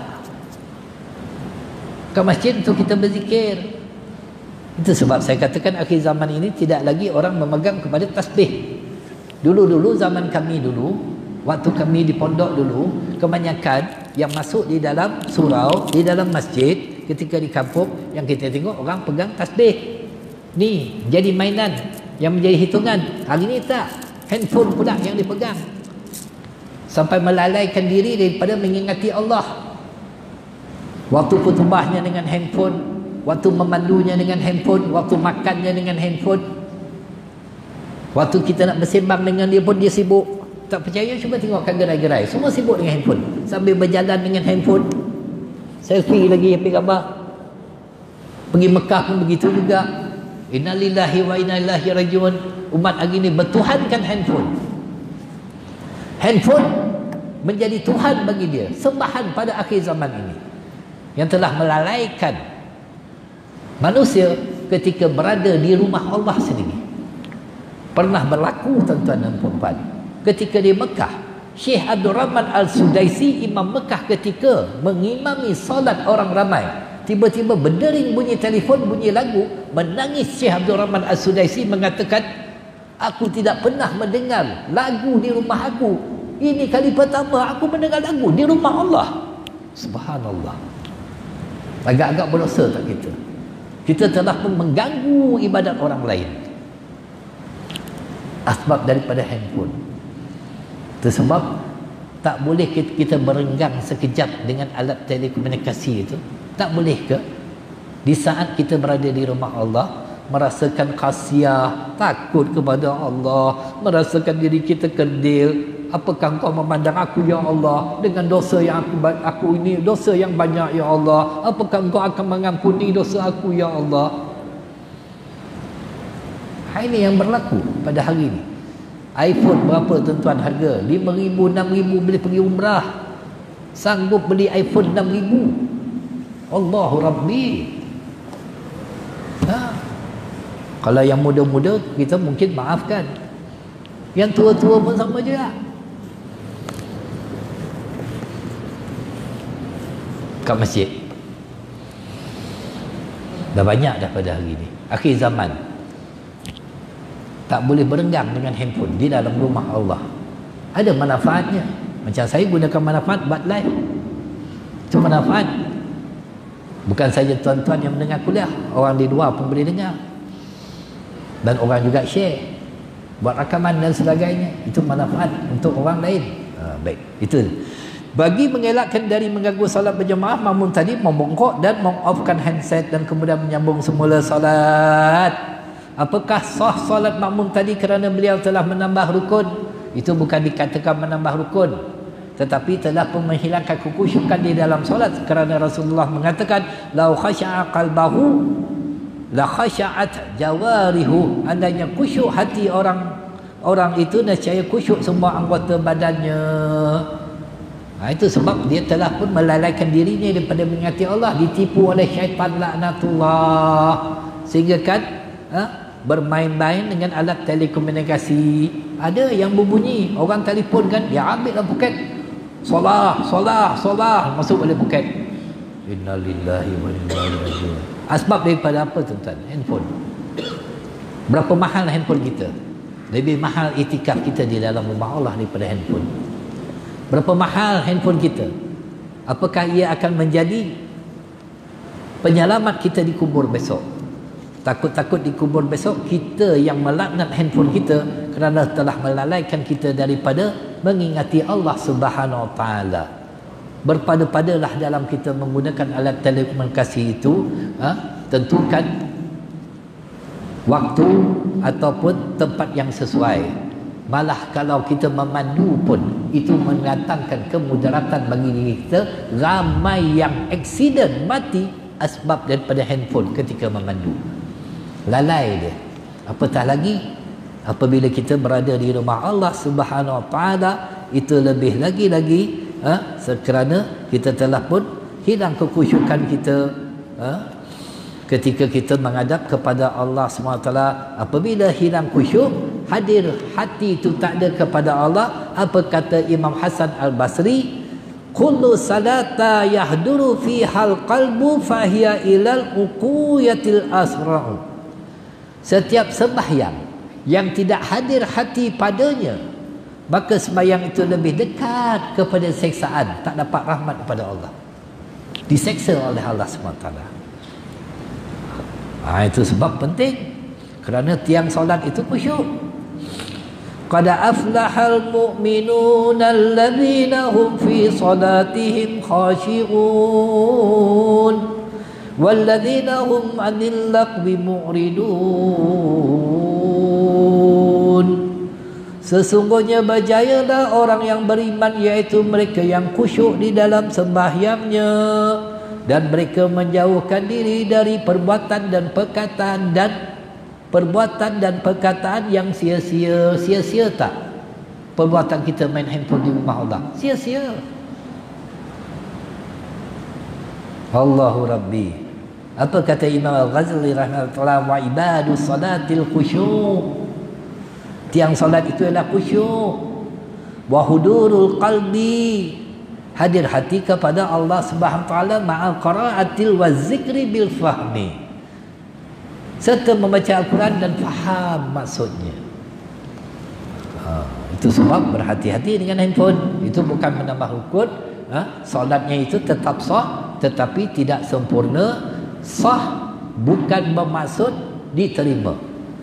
Ke masjid untuk kita berzikir. Itu sebab saya katakan akhir zaman ini tidak lagi orang memegang kepada tasbih. Dulu-dulu zaman kami dulu, waktu kami di pondok dulu, kebanyakan yang masuk di dalam surau, di dalam masjid, ketika di kampung, yang kita tengok orang pegang tasbih. Ni jadi mainan yang menjadi hitungan. Hari ni tak, handphone pula yang dipegang. sampai melalaikan diri daripada mengingati Allah. Waktu khutbahnya dengan handphone, waktu memandunya dengan handphone, waktu makannya dengan handphone, waktu kita nak bersembang dengan dia pun dia sibuk. Tak percaya, cuba tengok kat gerai-gerai, semua sibuk dengan handphone, sambil berjalan dengan handphone, selfie lagi, ambil gambar. Pergi Mekah pun begitu juga. Innalillahi wa inna ilaihi rajiun. Umat hari ini bertuhankan handphone. Handphone menjadi Tuhan bagi dia, sembahan pada akhir zaman ini, yang telah melalaikan manusia ketika berada di rumah Allah sendiri. Pernah berlaku tuan-tuan dan puan-puan, ketika di Mekah, Syekh Abdul Rahman Al-Sudaisi, imam Mekah ketika mengimami solat orang ramai, tiba-tiba berdering bunyi telefon, bunyi lagu, menangis Syekh Abdul Rahman Al-Sudaisi mengatakan, aku tidak pernah mendengar lagu di rumah aku. Ini kali pertama aku mendengar lagu di rumah Allah. Subhanallah. Agak-agak berdosa tak kita? Kita telah pun mengganggu ibadat orang lain. Asbab daripada handphone. Itu sebab tak boleh kita berenggang sekejap dengan alat telekomunikasi itu. Tak boleh ke? Di saat kita berada di rumah Allah, merasakan khasiah, takut kepada Allah, merasakan diri kita kerdil. Apakah engkau memandang aku ya Allah dengan dosa yang aku, aku ini dosa yang banyak ya Allah? Apakah engkau akan mengampuni dosa aku ya Allah? Ini yang berlaku pada hari ini. iPhone berapa tuan-tuan harga? lima ribu, enam ribu boleh pergi umrah. Sanggup beli iPhone enam ribu. Allahu Rabbi. Ha. Kalau yang muda-muda kita mungkin maafkan. Yang tua-tua pun sama juga. Kat masjid dah banyak dah pada hari ini. Akhir zaman tak boleh berenggang dengan handphone di dalam rumah Allah. Ada manfaatnya. Macam saya gunakan manfaat buat live, itu manfaat. Bukan saja tuan-tuan yang mendengar kuliah, orang di luar pun boleh dengar, dan orang juga share, buat rakaman dan sebagainya. Itu manfaat untuk orang lain. Ha, baik, itu. Bagi mengelakkan dari mengganggu salat berjemaah, makmum tadi membongkok dan meng-offkan handset dan kemudian menyambung semula salat. Apakah sah salat makmum tadi kerana beliau telah menambah rukun? Itu bukan dikatakan menambah rukun, tetapi telah pun menghilangkan kekhusyukan di dalam solat, kerana Rasulullah mengatakan, lau khasya'a qalbahu la khasya'at jawarihu. Andainya khusyuk hati orang orang itu, nescaya khusyuk semua anggota badannya. Ha, itu sebab dia telah pun melalaikan dirinya daripada mengingati Allah, ditipu oleh syaitan laknatullah, sehingga kan ha, bermain-main dengan alat telekomunikasi. Ada yang berbunyi, orang telefon kan, dia ambil lah poket, solah, solah, solah, masuk oleh poket. Innalillahi wa inna ilaihi raji'un. Asbab daripada apa tuan-tuan? Handphone. Berapa mahal handphone kita? Lebih mahal itikaf kita di dalam rumah Allah daripada handphone. Berapa mahal handphone kita? Apakah ia akan menjadi penyelamat kita di kubur besok? Takut-takut di kubur besok kita yang melaknat handphone kita kerana telah melalaikan kita daripada mengingati Allah Subhanahu Wa Taala. Berpada-padalah dalam kita menggunakan alat telekomunikasi itu, ha? Tentukan waktu ataupun tempat yang sesuai. Malah kalau kita memandu pun, itu mendatangkan kemudaratan bagi diri kita. Ramai yang aksiden mati asbab daripada handphone ketika memandu. Lalai dia. Apatah lagi apabila kita berada di rumah Allah Subhanahu Wa Taala, itu lebih lagi-lagi, ha? Kerana kita telah pun hilang kekhusyukan kita, ha? Ketika kita menghadap kepada Allah subhanahu wa taala. Apabila hilang khusyuk, hadir hati itu tak ada kepada Allah. Apa kata Imam Hasan Al-Basri? Kullu salata yahduru fihal qalbu fahiya ilal uquyatil asra'u. Setiap sembahyang yang tidak hadir hati padanya, maka sembahyang itu lebih dekat kepada seksaan, tak dapat rahmat kepada Allah, diseksa oleh Allah subhanahu wa taala. Ha, itu sebab penting, kerana tiang solat itu khusyuk. Qad aflahal mu'minuna alladhina hum fi salatihim khashi'un walladhina hum 'anil lagwi mu'ridun. Sesungguhnya berjayalah orang yang beriman, yaitu mereka yang khusyuk di dalam sembahyangnya dan mereka menjauhkan diri dari perbuatan dan perkataan dan perbuatan dan perkataan yang sia-sia. Sia-sia tak perbuatan kita main handphone di rumah Allah? Sia-sia. Allahu Rabbi. Apa kata Imam Al-Ghazali rahimahullah? Wa ibadus salatil khusyuk. Tiang solat itu adalah khusyuk. Wa hudurul qalbi, hadir hati kepada Allah Subhanahu wa taala ma'al qiraatil wa zikri bil fahmi, serta membaca Al-Quran dan faham maksudnya. Ha, itu sebab berhati-hati dengan handphone. Itu bukan menambah rukun. Ha, solatnya itu tetap sah, tetapi tidak sempurna. Sah bukan bermaksud diterima.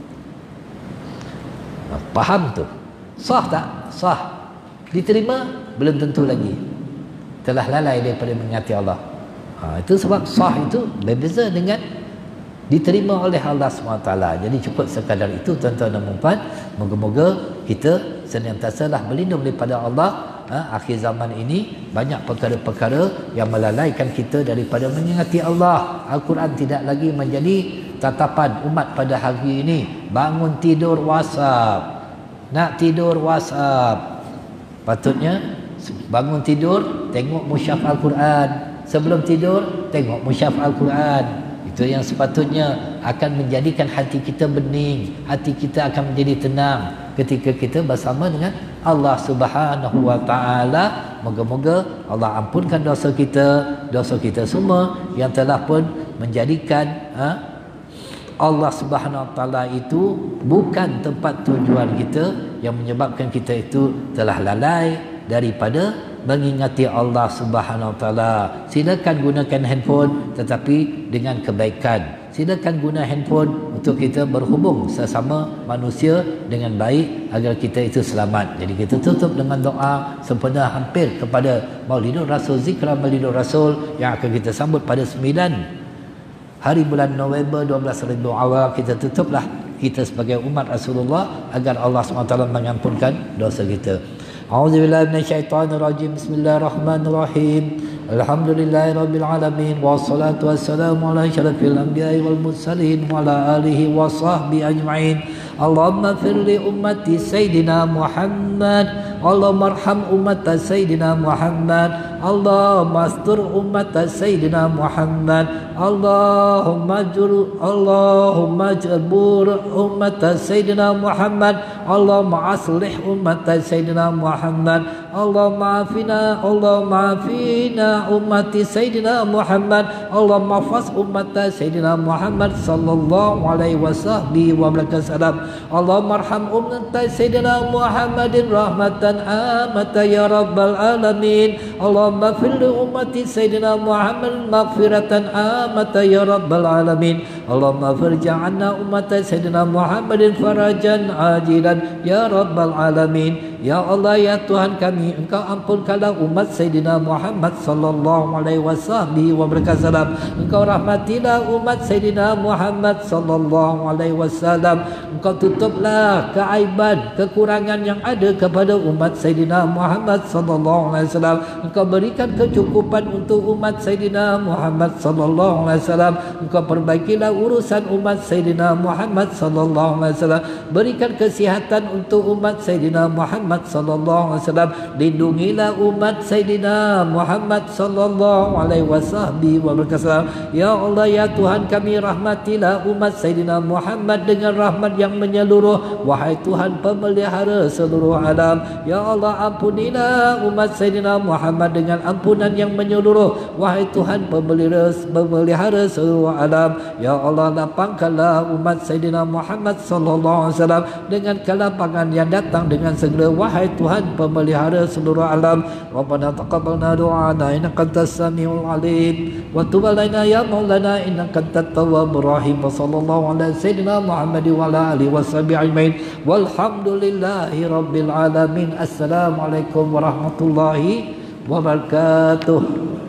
Ha, faham tu? Sah tak? Sah. Diterima? Belum tentu lagi. Telah lalai daripada mengingati Allah. Ha, itu sebab sah itu berbeza dengan diterima oleh Allah subhanahu wa taala. Jadi cukup sekadar itu tuan-tuan dan puan. Moga-moga kita senantiasalah berlindung daripada Allah. Ha, akhir zaman ini banyak perkara-perkara yang melalaikan kita daripada mengingati Allah. Al-Quran tidak lagi menjadi tatapan umat pada hari ini. Bangun tidur WhatsApp, nak tidur WhatsApp. Patutnya bangun tidur tengok mushaf Al-Quran, sebelum tidur tengok mushaf Al-Quran. Itu yang sepatutnya akan menjadikan hati kita bening, hati kita akan menjadi tenang ketika kita bersama dengan Allah Subhanahu wa taala. Moga-moga Allah ampunkan dosa kita, dosa kita semua yang telah pun menjadikan ha, Allah Subhanahu wa taala itu bukan tempat tujuan kita, yang menyebabkan kita itu telah lalai daripada mengingati Allah Subhanahu wa taala. Silakan gunakan handphone tetapi dengan kebaikan. Silakan guna handphone untuk kita berhubung sesama manusia dengan baik agar kita itu selamat. Jadi kita tutup dengan doa sempena hampir kepada Maulidur Rasul, zikra Maulidur Rasul yang akan kita sambut pada sembilan hari bulan November dua belas Rabiul Awal. Kita tutuplah kita sebagai umat Rasulullah agar Allah subhanahu wa taala mengampunkan dosa kita. A'udzubillahi minasyaitonirrajim. Bismillahirrahmanirrahim. Alhamdulillahirabbil alamin wassalatu wassalamu ala asyrafil anbiya'i wal mursalin wa ala alihi wa sahbihi ajma'in. Allahumma fir li ummati sayyidina Muhammad. Allahumma arham ummata sayyidina Muhammad. Allahumma astur ummata sayyidina Muhammad. Allahumma jur Allahumma jabur ummata sayyidina Muhammad. Allahumma aslih ummata sayyidina Muhammad. Allahumma afina Allahumma afina ummati sayyidina Muhammad. Allahumma fas ummata sayyidina Muhammad sallallahu alaihi wasallam wa barakatuh. Allahumma arham ummata sayyidina Muhammadin rahmatan amata ya rabbal alamin. Allahumma fil ummati sayyidina Muhammad maghfiratan amata ya rabbal alamin. Allahumma farji 'anna ummata sayyidina Muhammadin farajan ajilan ya rabbal alamin. Ya Allah, ya Tuhan kami, Engkau ampunkanlah umat Sayyidina Muhammad sallallahu alaihi wasallam wa barakatuh. Engkau rahmatilah umat Sayyidina Muhammad sallallahu alaihi wasallam. Engkau tutuplah keaiban, kekurangan yang ada kepada umat Sayyidina Muhammad sallallahu alaihi wasallam. Engkau berikan kecukupan untuk umat Sayyidina Muhammad sallallahu alaihi wasallam. Engkau perbaikilah urusan umat Sayyidina Muhammad sallallahu alaihi wasallam. Berikan kesihatan untuk umat Sayyidina Muhammad sallallahu alaihi wasallam. Lindungilah umat Sayyidina Muhammad sallallahu alaihi wasallam. Ya Allah, ya Tuhan kami, rahmatilah umat Sayyidina Muhammad dengan rahmat yang menyeluruh. Wahai Tuhan pemelihara seluruh alam, ya Allah, ampunilah umat Sayyidina Muhammad dengan ampunan yang menyeluruh. Wahai Tuhan pemelihara, pemelihara seluruh alam, ya Allah, lapangkanlah umat Sayyidina Muhammad sallallahu alaihi wasallam dengan kelapangan yang datang dengan segala wahai Tuhan pemelihara seluruh alam. Rabbana taqabbalna du'ana innaka antas samiul alim wa tub alaina ya maulana innaka antat tawwabur rahim. Wa sallallahu ala sayyidina Muhammad wa ala alihi washabihi ajmain walhamdulillahi rabbil alamin. Assalamualaikum warahmatullahi wabarakatuh.